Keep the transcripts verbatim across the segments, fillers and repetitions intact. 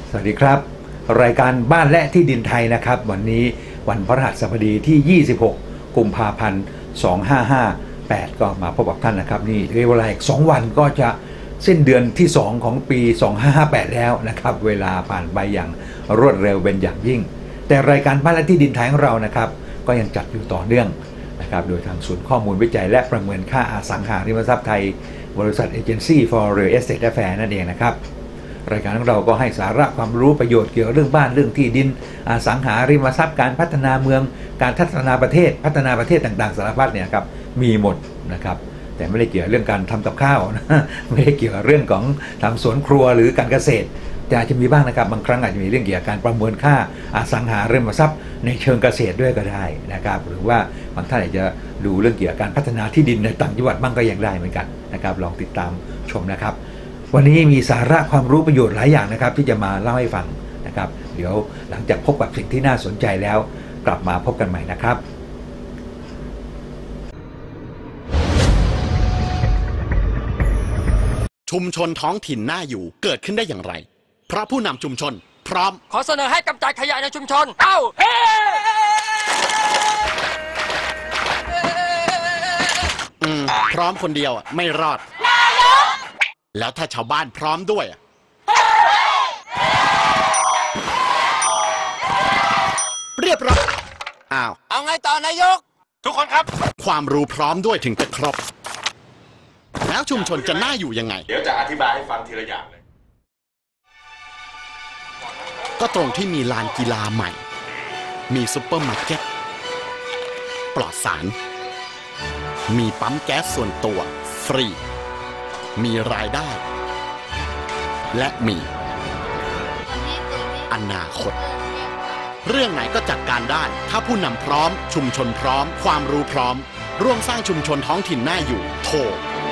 สวัสดีครับรายการบ้านและที่ดินไทยนะครับวันนี้วันพฤหัสบดีที่ยี่สิบหกกุมภาพันธ์สองพันห้าร้อยห้าสิบแปดก็มาพบกับท่านนะครับนี่เหลือเวลาอีกสองวันก็จะสิ้นเดือนที่สองของปีสองพันห้าร้อยห้าสิบแปดแล้วนะครับเวลาผ่านไปอย่างรวดเร็วเป็นอย่างยิ่งแต่รายการบ้านและที่ดินไทยของเรานะครับก็ยังจัดอยู่ต่อเนื่องนะครับโดยทางศูนย์ข้อมูลวิจัยและประเมินค่าอสังหาริมทรัพย์ไทยบริษัท Agency for Real Estate Affairs นั่นเองนะครับรายการของเราก็ให้สาระความรู้ประโยชน์เกี่ยวกับเรื่องบ้านเรื่องที่ดินอสังหาริมทรัพย์การพัฒนาเมืองการพัฒนาประเทศพัฒนาประเทศต่างๆสารพัดเนี่ยครับมีหมดนะครับแต่ไม่ได้เกี่ยวเรื่องการทำกับข้าวนะไม่ได้เกี่ยวกับเรื่องของทำสวนครัวหรือการเกษตรแต่อาจจะมีบ้างนะครับบางครั้งอาจจะมีเรื่องเกี่ยวกับการประเมินค่าอสังหาริมทรัพย์ในเชิงเกษตรด้วยก็ได้นะครับหรือว่าบางท่านอาจจะดูเรื่องเกี่ยวกับการพัฒนาที่ดินในต่างจังหวัดบ้างก็ยังได้เหมือนกันนะครับลองติดตามชมนะครับวันนี้มีสาระความรู้ประโยชน์หลายอย่างนะครับที่จะมาเล่าให้ฟังนะครับเดี๋ยวหลังจากพบกับสิ่งที่น่าสนใจแล้วกลับมาพบกันใหม่นะครับชุมชนท้องถิ่นน่าอยู่เกิดขึ้นได้อย่างไรเพราะผู้นำชุมชนพร้อมขอเสนอให้กำจัดขยะในชุมชนเอ้าเฮ้อืมพร้อมคนเดียวอ่ะไม่รอดแล้วถ้าชาวบ้านพร้อมด้วยเรียบร้อยอ้าวเอาไงต่อนายกทุกคนครับความรู้พร้อมด้วยถึงจะครบแล้วชุมชนจะน่าอยู่ยังไงเดี๋ยวจะอธิบายให้ฟังทีละอย่างเลยก็ตรงที่มีลานกีฬาใหม่มีซุปเปอร์มาร์เก็ตปลอดสารมีปั๊มแก๊สส่วนตัวฟรีมีรายได้และมีอนาคตเรื่องไหนก็จัดการได้ถ้าผู้นำพร้อมชุมชนพร้อมความรู้พร้อมร่วมสร้างชุมชนท้องถิ่นน่าอยู่โทร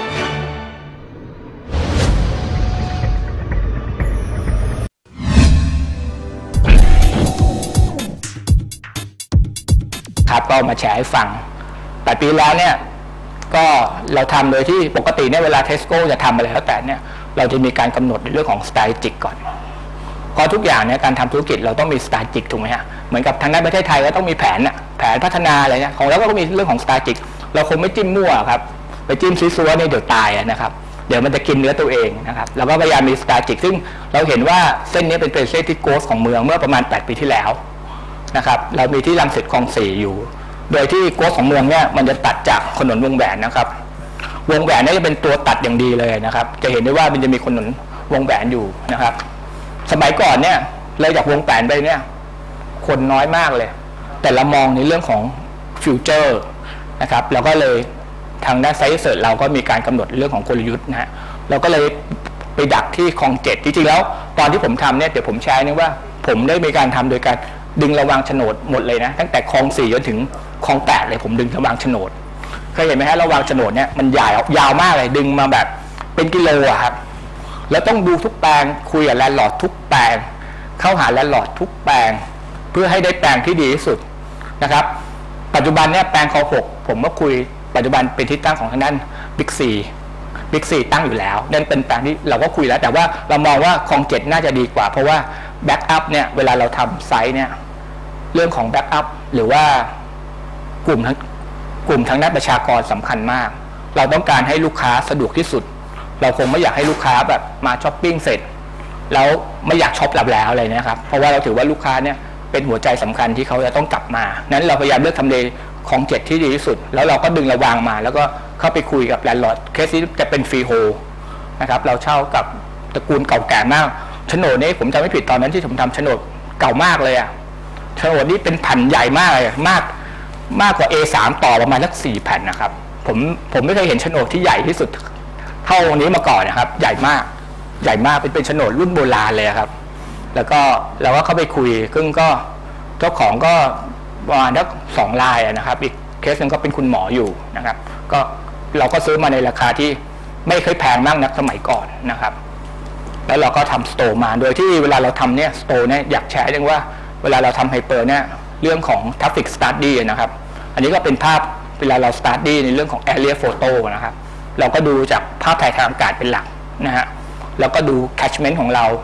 ครับก็มาแชร์ให้ฟังแต่ปีแล้วเนี่ยก็เราทำโดยที่ปกติเนี่ยเวลาเทสโก้จะทำอะไรแล้วแต่เนี่ยเราจะมีการกำหนดในเรื่องของ strategic ก่อนเพราะทุกอย่างเนี่ยการทำธุรกิจเราต้องมี strategic ถูกไหมฮะเหมือนกับทางด้านประเทศไทยก็ต้องมีแผนน่ะแผนพัฒนาอะไรเนี่ยของเราก็มีเรื่องของ strategic เราคงไม่จิ้มมั่วครับไปจิ้มซีซัวเนี่ยเดี๋ยวตายนะครับเดี๋ยวมันจะกินเนื้อตัวเองนะครับเราก็พยายามมี strategic ซึ่งเราเห็นว่าเส้นนี้เป็นเส้นที่โกสของเมืองเมื่อประมาณแปดปีที่แล้วนะครับเรามีที่รังสิตคลองสี่อยู่โดยที่โกสของเมืองเนี่ยมันจะตัดจากถนนวงแหวนนะครับวงแหวนนี่จะเป็นตัวตัดอย่างดีเลยนะครับจะเห็นได้ว่ามันจะมีถนนวงแหวนอยู่นะครับสมัยก่อนเนี่ยเลยจากวงแหวนไปเนี่ยคนน้อยมากเลยแต่เรามองในเรื่องของฟิวเจอร์นะครับเราก็เลยทางด้านไซต์เสิร์ชเราก็มีการกำหนดเรื่องของกลยุทธ์นะฮะเราก็เลยไปดักที่คลองเจ็ดจริงๆแล้วตอนที่ผมทำเนี่ยเดี๋ยวผมแชร์นึงว่าผมได้มีการทำโดยการดึงระวางโฉนดหมดเลยนะตั้งแต่คลองสี่จนถึงคลองแปดเลยผมดึงระวางโฉนดเคยเห็นไหมฮะระวางโฉนดเนี่ยมันยาวยาวมากเลยดึงมาแบบเป็นกิโลอะครับแล้วต้องดูทุกแปลงคุยกับแลนด์ลอร์ดทุกแปลงเข้าหาแลนด์ลอร์ดทุกแปลงเพื่อให้ได้แปลงที่ดีที่สุดนะครับปัจจุบันเนี่ยแปลงคลองหกผมก็คุยปัจจุบันเป็นที่ตั้งของทางด้านบิ๊กซีบิ๊กซีตั้งอยู่แล้วนั่นเป็นแปลงที่เราก็คุยแล้วแต่ว่าเรามองว่าคลองเจ็ดน่าจะดีกว่าเพราะว่าแบ็กอัพเนี่ยเวลาเราทำไซต์เนี่ยเรื่องของแบ็กอัพหรือว่ากลุ่มทั้งกลุ่มทางด้านประชากรสำคัญมากเราต้องการให้ลูกค้าสะดวกที่สุดเราคงไม่อยากให้ลูกค้าแบบมาช้อปปิ้งเสร็จแล้วไม่อยากช็อปแล้วแล้วอะไรนะครับเพราะว่าเราถือว่าลูกค้าเนี่ยเป็นหัวใจสำคัญที่เขาจะต้องกลับมานั้นเราพยายามเลือกทำเลของเจ็ดที่ดีที่สุดแล้วเราก็ดึงระวางมาแล้วก็เข้าไปคุยกับแลนด์ลอร์ดเคสนี้จะเป็นฟรีโฮลนะครับเราเช่ากับตระกูลเก่าแก่มากโฉนดนี้ผมจำไม่ผิดตอนนั้นที่ผมทำโฉนดเก่ามากเลยอะโฉนดนี้เป็นแผ่นใหญ่มากเลยมากมากกว่า เอ สาม ต่อประมาณสักสี่แผ่นนะครับผมผมไม่เคยเห็นโฉนดที่ใหญ่ที่สุดเท่านี้มาก่อนนะครับใหญ่มากใหญ่มากเป็นเป็นโฉนดรุ่นโบราณเลยครับแล้วก็เราก็เข้าไปคุยซึ่งก็เจ้าของก็ประมาณสักสองรายนะครับอีกเคสนึงก็เป็นคุณหมออยู่นะครับก็เราก็ซื้อมาในราคาที่ไม่เคยแพงมากนักสมัยก่อนนะครับแล้วเราก็ทำสโตร์มาโดยที่เวลาเราทำเนี่ยสโตร์เนี่ยอยากแชร์เรื่องว่าเวลาเราทำไฮเปอร์เนี่ยเรื่องของ Traffic Study นะครับอันนี้ก็เป็นภาพเวลาเรา Study ในเรื่องของ Area Photo นะครับเราก็ดูจากภาพถ่ายทางอากาศเป็นหลักนะฮะแล้วก็ดู Catchment ของเรา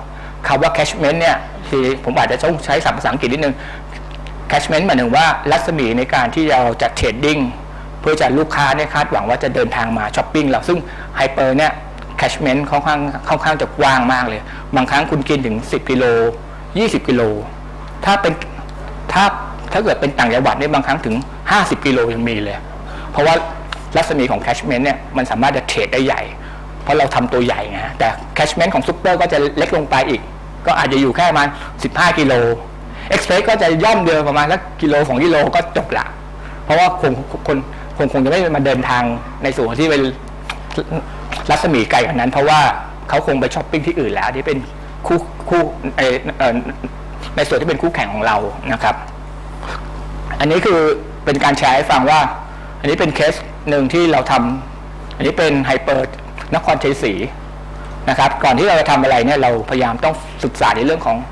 คำว่า catchment เนี่ยที่ผมอาจจะต้องใช้ศัพท์ภาษาอังกฤษนิดนึง catchment หมายถึงว่ารัศมีในการที่เราจะเทรดดิ้งเพื่อจะลูกค้าเนี่ยคาดหวังว่าจะเดินทางมาช้อปปิ้งเราซึ่งไฮเปอร์เนี่ย catchment ค่อนข้างค่อนข้างจะกว้างมากเลยบางครั้งคุณกินถึงสิบกิโลยี่สิบกิโลถ้าเป็นถ้าถ้าเกิดเป็นต่างจังหวัดเนี่ยบางครั้งถึงห้าสิบกิโลยังมีเลยเพราะว่ารัศมีของ catchment เนี่ยมันสามารถจะเทรดได้ใหญ่เพราะเราทำตัวใหญ่ไงแต่ catchment ของซุปเปอร์ก็จะเล็กลงไปอีกก็อาจจะอยู่แค่ประมาณสิบห้ากิโล Express ก็จะย่อมเดินประมาณสักกิโลสองกิโลก็จบละเพราะว่าคงคนคงคงจะไม่มาเดินทางในส่วนที่เป็นรัศมีไกลกว่านั้นเพราะว่าเขาคงไปช้อปปิ้งที่อื่นแล้วที่เป็นคู่คู่ในส่วนที่เป็นคู่แข่งของเรานะครับอันนี้คือเป็นการแชร์ให้ฟังว่าอันนี้เป็นเคสหนึ่งที่เราทำอันนี้เป็นไฮเปอร์นครชัยศรีนะครับก่อนที่เราจะทำอะไรเนี่ยเราพยายามต้องศึกษาในเรื่องของ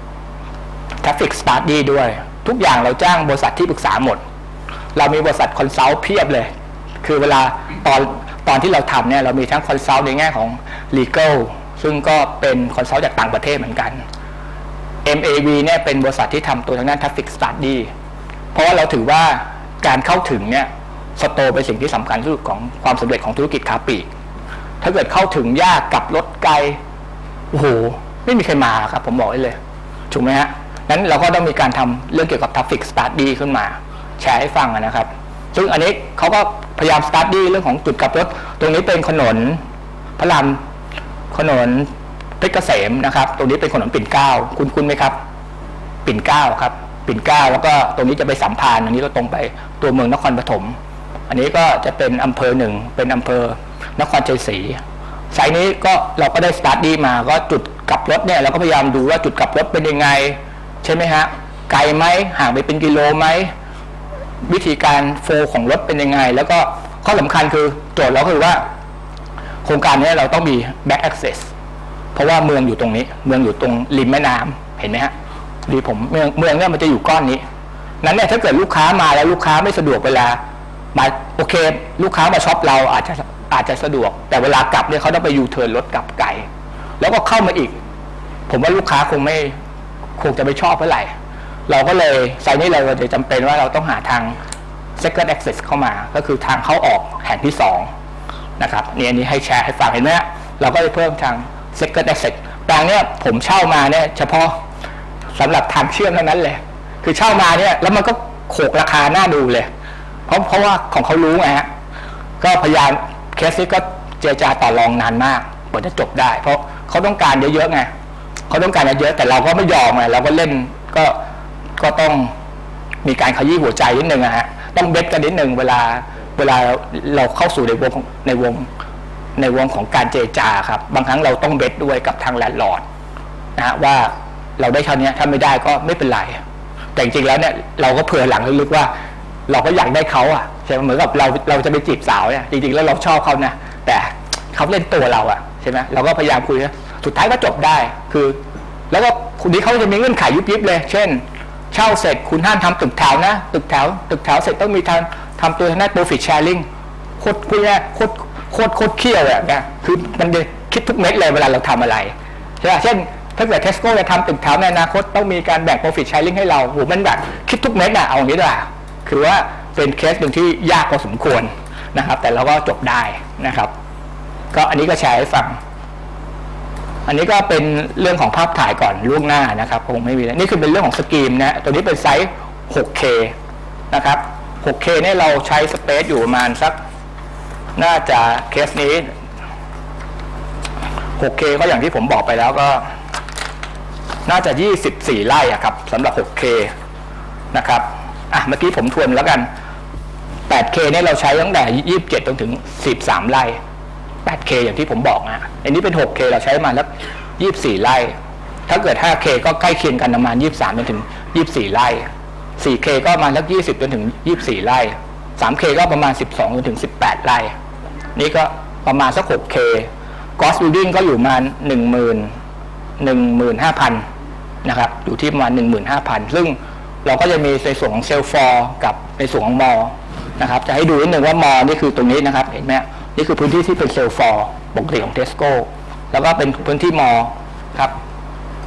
Traffic Study ด้วยทุกอย่างเราจ้างบริษัทที่ปรึกษาหมดเรามีบริษัทคอนซัลท์เพียบเลยคือเวลาตอนตอนที่เราทำเนี่ยเรามีทั้งคอนซัลท์ในแง่ของ legal ซึ่งก็เป็นคอนซัลท์จากต่างประเทศเหมือนกัน เอ็ม เอ วี เนี่ยเป็นบริษัทที่ทำตัวทางด้าน Traffic Study เพราะว่าเราถือว่าการเข้าถึงเนี่ยสโตร์เป็นสิ่งที่สำคัญที่สุดของความสำเร็จของธุรกิจค้าปลีกถ้าเกิดเข้าถึงยากกับรถไกลโอ้โหไม่มีใครมาครับผมบอกได้เลยถูกไหมฮะนั้นเราก็ต้องมีการทำเรื่องเกี่ยวกับ Traffic Study ขึ้นมาแชร์ให้ฟังนะครับซึ่งอันนี้เขาก็พยายาม Study เรื่องของจุดกลับรถตรงนี้เป็นถนนพระรามถนนเพชรเกษมนะครับตรงนี้เป็นถนนปิ่นเกล้าคุณคุณไหมครับปิ่นเกล้าครับปิ่นเกล้าแล้วก็ตรงนี้จะไปสัมพันธ์อันนี้ก็ตรงไปตัวเมืองนครปฐมอันนี้ก็จะเป็นอำเภอหนึ่งเป็นอำเภอนครชัยศรีไซต์นี้ก็เราก็ได้สตาร์ทดีมาก็จุดกลับรถเนี่ยเราก็พยายามดูว่าจุดกลับรถเป็นยังไงใช่ไหมฮะไกลไหมห่างไปเป็นกิโลไหมวิธีการโฟล์ของรถเป็นยังไงแล้วก็ข้อสำคัญคือโจทย์เราคือว่าโครงการนี้เราต้องมี back access เพราะว่าเมืองอยู่ตรงนี้เมืองอยู่ตรงริมแม่น้ำเห็นไหมฮะดีผมเมืองเมืองเนี่ยมันจะอยู่ก้อนนี้นั้นเนี่ยถ้าเกิดลูกค้ามาแล้วลูกค้าไม่สะดวกเวลามาโอเคลูกค้ามาช็อปเราอาจจะอาจจะสะดวกแต่เวลากลับเนี่ยเขาต้องไปยูเทิร์นรถกลับไกลแล้วก็เข้ามาอีกผมว่าลูกค้าคงไม่คงจะไม่ชอบเท่าไหร่เราก็เลยไซต์นี้เราจะจำเป็นว่าเราต้องหาทาง second access เข้ามาก็คือทางเข้าออกแห่งที่สองนะครับนี่อันนี้ให้แชร์ให้ฟังเห็นไหมเราก็จะเพิ่มทาง second access แปลงเนี้ยผมเช่ามาเนี่ยเฉพาะสำหรับทางเชื่อมเท่านั้นเลยคือเช่ามาเนี่ยแล้วมันก็โขกราคาหน้าดูเลยเพราะเพราะว่าของเขารู้ไงฮะก็พยายามเคสนี้ก็เจรจาต่อรองนานมากกว่าจะจบได้เพราะเขาต้องการเยอะๆไงเขาต้องการเยอะแต่เราก็ไม่ยอมไงเราก็เล่นก็ก็ต้องมีการขยี้หัวใจนิดนึงนะฮะต้องเบ็ดกันนิดนึงเวลาเวลาเราเข้าสู่ในวงในวงในวงของการเจรจาครับบางครั้งเราต้องเบ็ดด้วยกับทางแลนด์ลอร์ดนะฮะว่าเราได้เท่านี้ถ้าไม่ได้ก็ไม่เป็นไรแต่จริงๆแล้วเนี่ยเราก็เผื่อหลังลึกๆว่าเราก็อยากได้เขาอ่ะใช่ไหมเหมือนกับเราเราจะไปจีบสาวเนี่ยจริงๆแล้วเราชอบเขานะแต่เขาเล่นตัวเราอ่ะใช่ไหมเราก็พยายามคุยนะสุดท้ายก็จบได้คือแล้วก็คุณนี้เขาจะมีเงื่อนไขยุบยิบเลยเช่นเช่าเสร็จคุณห้ามทำตึกแถวนะตึกแถวตึกแถวเสร็จต้องมีทางทำตัวทางด้าน profit sharing โคตรคุยแย่โคตรโคตรโคตรเขี้ยวเลยนะคือมันจะคิดทุกเม็ดเลยเวลาเราทำอะไรใช่ไหมเช่นถ้าเกิด Tesco จะทำตึกแถวในอนาคตต้องมีการแบ่ง profit sharing ให้เราโหมันแบบคิดทุกเม็ดอะเอาอย่างนี้ด้วยคือว่าเป็นเคสหนึ่งที่ยากพอสมควรนะครับแต่เราก็จบได้นะครับก็อันนี้ก็แชร์ให้ฟังอันนี้ก็เป็นเรื่องของภาพถ่ายก่อนล่วงหน้านะครับคงไม่มีนี่คือเป็นเรื่องของสกรีมนะตัวนี้เป็นไซส์ หกเค นะครับ หกเค เนี่ยเราใช้สเปซอยู่ประมาณสักน่าจะเคสนี้ หกเค ก็อย่างที่ผมบอกไปแล้วก็น่าจะยี่สิบสี่ไร่อะครับสำหรับ หกเค นะครับอ่ะเมื่อกี้ผมทวนแล้วกัน แปดเค เนี่ยเราใช้ตั้งแต่ยี่สิบเจ็ดจนถึงสิบสามไร่ แปดเค อย่างที่ผมบอกนะอันนี้เป็น หกเค เราใช้มาแล้วยี่สิบสี่ไร่ถ้าเกิด ห้าเค ก็ใกล้เคียงกันประมาณยี่สิบสามจนถึงยี่สิบสี่ไร่ สี่เค ก็ประมาณสักยี่สิบจนถึงยี่สิบสี่ไร่ สามเค ก็ประมาณสิบสองจนถึงสิบแปดไร่นี่ก็ประมาณสัก หกเค Gross Building ก็อยู่มา หนึ่งหมื่น หนึ่งหมื่นห้าพัน นะครับอยู่ที่ประมาณ หนึ่งหมื่นห้าพัน ซึ่งเราก็จะมีในส่วนของเซลฟอร์กับในส่วนของมอนะครับจะให้ดูนิดนึงว่ามอนี่คือตรงนี้นะครับเห็นไหมนี่คือพื้นที่ที่เป็นเซลฟอร์ปกติของ Tesco แล้วก็เป็นพื้นที่มอครับ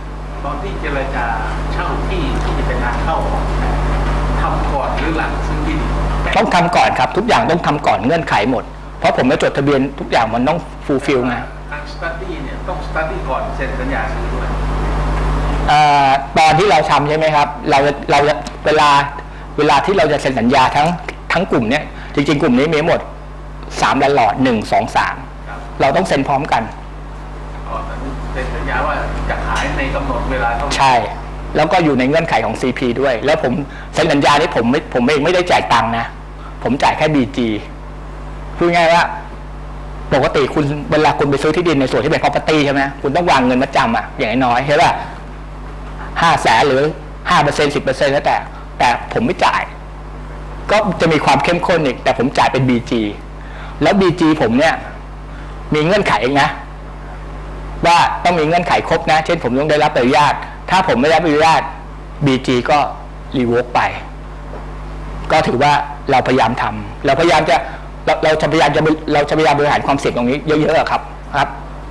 ตอนที่เจรจาเช่าที่ที่จะเป็นทางเข้าออกทำก่อนหรือหลังซึ่งที่ดินต้องทำก่อนครับทุกอย่างต้องทำก่อนเงื่อนไขหมดเพราะผมจะจดทะเบียนทุกอย่างมันต้องฟูลฟิลไงทางสตัดดี้เนี่ยต้องสตัดดี้ก่อนเซ็นสัญญาซื้อด้วยตอนที่เราทำใช่ไหมครับเราเราเวลาเวลาที่เราจะเซ็นสัญญาทั้งทั้งกลุ่มเนี้ยจริงๆกลุ่มนี้มีหมดสามหลอดหนึ่งสองสามเราต้องเซ็นพร้อมกันเซ็นสัญญาว่าจะขายในกำหนดเวลาเท่าไหร่ใช่แล้วก็อยู่ในเงื่อนไขของ ซี พี ด้วยแล้วผมเซ็นสัญญานี้ผมไม่ผมเองไม่ได้จ่ายตังค์นะผมจ่ายแค่ บี จี พูดง่ายว่าปกติคุณเวลาคุณไปซื้อที่ดินในส่วนที่เป็น property ใช่ไหมคุณต้องวางเงินมาจำอ่ะอย่างน้อยใช่ป่ะห้าแสนหรือห้าเปอร์เซ็นต์สิบเปอร์เซ็นต์แล้วแต่แต่ผมไม่จ่ายก็จะมีความเข้มข้นอีกแต่ผมจ่ายเป็น บี จี แล้ว บี จี ผมเนี่ยมีเงื่อนไขเองนะว่าต้องมีเงื่อนไขครบนะเช่นผมต้องได้รับอนุญาตถ้าผมไม่ได้รับอนุญาต บี จี ก็รีโวคไปก็ถือว่าเราพยายามทำเราพยายามจะเราเราจะพยายามจะเราจะพยายามบริหารความเสี่ยงตรงนี้เยอะๆครับครับ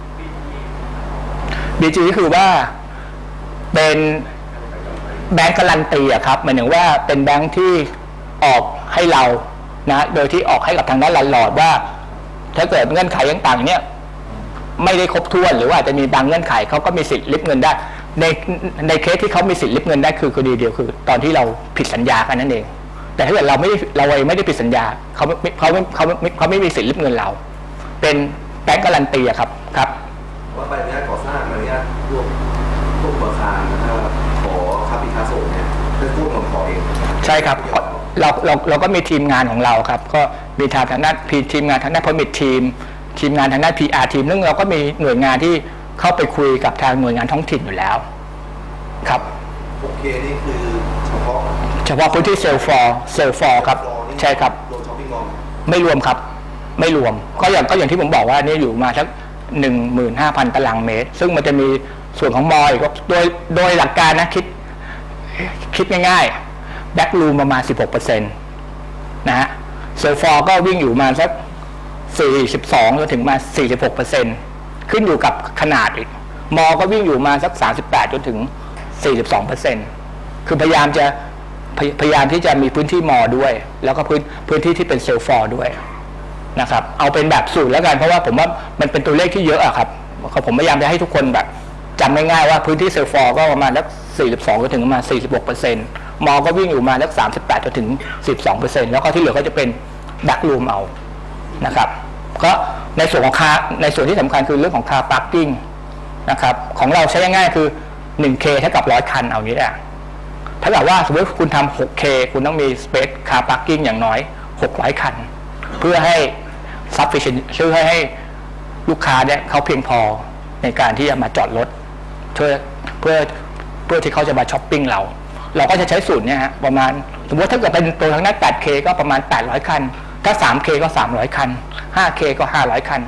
บี จี ก็คือว่าเป็นแบงก์การันตีอะครับหมายถึงว่าเป็นแบงก์ที่ออกให้เรานะโดยที่ออกให้กับทางด้านแลนด์ลอร์ดว่าถ้าเกิดเงื่อนไขต่างๆเนี่ยไม่ได้ครบถ้วนหรือว่าจะมีบางเงื่อนไขเขาก็มีสิทธิ์ริบเงินได้ในในเคสที่เขามีสิทธิ์ริบเงินได้คือคดีเดียวคือตอนที่เราผิดสัญญากันนั่นเองแต่ถ้าเกิดเราไม่เราเองไม่ได้ผิดสัญญาเขาไม่เขาไม่เขาไม่เขาไม่มีสิทธิ์ริบเงินเราเป็นแบงก์การันตีอะครับครับว่าใบอนุญาตก่อสร้างใบอนุญาตพวกพวกอาคารนะครับขอคาปิคาโซเนี่ยเป็นผู้ลงขอเองใช่ครับเราเราเราก็มีทีมงานของเราครับก็มีทางทางด้านทีมงานทางด้านพอมิททีมทีมงานทางด้าน พี อาร์ ทีมซึ่งเราก็มีหน่วยงานที่เข้าไปคุยกับทางหน่วยงานท้องถิ่นอยู่แล้วครับโอเคนี่คือเฉพาะเฉพาะพื้นที่เซลฟอร์เซลฟอร์ครับใช่ครับไม่รวมครับไม่รวมก็อย่างก็อย่างที่ผมบอกว่านี่อยู่มาสักหนึ่งหมื่นห้าพันตารางเมตรซึ่งมันจะมีส่วนของมออีกโดยโดยหลักการนะคิดคิดง่ายๆแบ็กรูมประมาณ สิบหกเปอร์เซ็นต์ นะฮะเซลฟอร์ก็วิ่งอยู่มาสักสี่สิบสองจนถึงมา สี่สิบหกเปอร์เซ็นต์ ขึ้นอยู่กับขนาดอีกมอก็วิ่งอยู่มาสักสามสิบแปดจนถึง สี่สิบสองเปอร์เซ็นต์ คือพยายามจะพยายามที่จะมีพื้นที่มอด้วยแล้วก็พื้นพื้นที่ที่เป็นเซลฟอร์ด้วยนะครับเอาเป็นแบบสูตรแล้วกันเพราะว่าผมว่ามันเป็นตัวเลขที่เยอะอะครับผมพยายามจะให้ทุกคนแบบจำง่ายๆว่าพื้นที่เซลฟอร์ก็ประมาณสักสี่สิบสองจนถึงประมาณ สี่สิบหกเปอร์เซ็นต์ มอก็วิ่งอยู่มาสักสามสิบแปดจนถึง สิบสองเปอร์เซ็นต์ แล้วก็ที่เหลือก็จะเป็นดักรูมเอานะครับก็ในส่วนของคาในส่วนที่สำคัญคือเรื่องของคาร์พาร์กิ้งนะครับของเราใช้ง่ายๆคือ หนึ่งเค เท่ากับหนึ่งร้อยคันเอางี้แหละถ้าเกิดว่าสมมติคุณทำ หกเค คุณต้องมี space car parking อย่างน้อยหกร้อยคันเพื่อให้ sufficient ช่วยให้ลูกค้าเนี่ยเขาเพียงพอในการที่จะมาจอดรถเพื่อเพื่อเพื่อที่เขาจะมาช้อปปิ้งเราเราก็จะใช้สูตรเนี่ยฮะประมาณสมมติถ้าเกิดเป็นตัวทางด้าน แปดเค ก็ประมาณแปดร้อยคันถ้า สามเค ก็สามร้อยคัน ห้าเค ก็ห้าร้อยคัน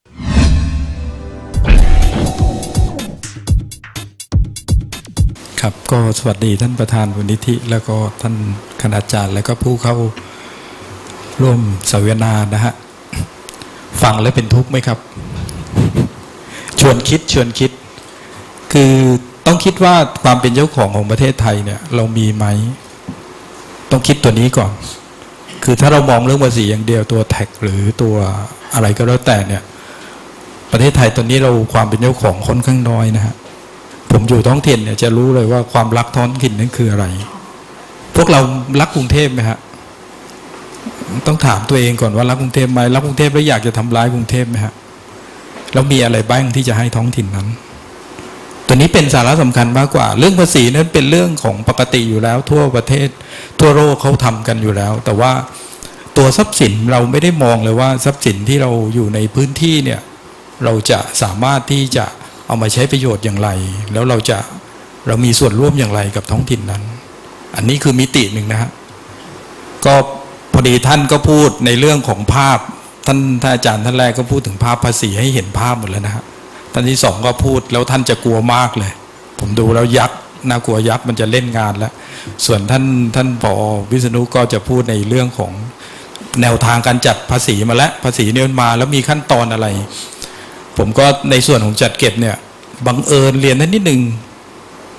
ครับก็สวัสดีท่านประธานมูลนิธิแล้วก็ท่านคณาจารย์แล้วก็ผู้เข้าร่วมเสวนานะฮะฟังแล้วเป็นทุกข์ไหมครับชวนคิดชวนคิดคือต้องคิดว่าความเป็นเจ้าของของประเทศไทยเนี่ยเรามีไหมต้องคิดตัวนี้ก่อนคือถ้าเรามองเรื่องภาษีอย่างเดียวตัวแท็กหรือตัวอะไรก็แล้วแต่เนี่ยประเทศไทยตอนนี้เราความเป็นเจ้าของค่อนข้างน้อยนะฮะผมอยู่ท้องถิ่นเนี่ยจะรู้เลยว่าความรักท้องถิ่นนั่นคืออะไรพวกเรารักกรุงเทพไหมฮะต้องถามตัวเองก่อนว่ารักกรุงเทพไหมรักกรุงเทพแล้วอยากจะทำร้ายกรุงเทพไหมฮะแล้วมีอะไรบ้างที่จะให้ท้องถิ่นนั้นตัวนี้เป็นสาระสำคัญมากกว่าเรื่องภาษีนั้นเป็นเรื่องของปกติอยู่แล้วทั่วประเทศทั่วโลกเขาทำกันอยู่แล้วแต่ว่าตัวทรัพย์สินเราไม่ได้มองเลยว่าทรัพย์สินที่เราอยู่ในพื้นที่เนี่ยเราจะสามารถที่จะเอามาใช้ประโยชน์อย่างไรแล้วเราจะเรามีส่วนร่วมอย่างไรกับท้องถิ่นนั้นอันนี้คือมิติหนึ่งนะฮะก็พอดีท่านก็พูดในเรื่องของภาพท่านท่านอาจารย์ท่านแรกก็พูดถึงภาพภาษีให้เห็นภาพหมดแล้วนะฮะท่านที่สองก็พูดแล้วท่านจะกลัวมากเลยผมดูแล้วยักษ์น่ากลัวยักษ์มันจะเล่นงานแล้วส่วนท่านท่านผอ.วิษณุก็จะพูดในเรื่องของแนวทางการจัดภาษีมาแล้วภาษีเนี่ยมาแล้วมีขั้นตอนอะไรผมก็ในส่วนของจัดเก็บเนี่ยบังเอิญเรียนนั้นนิดนึง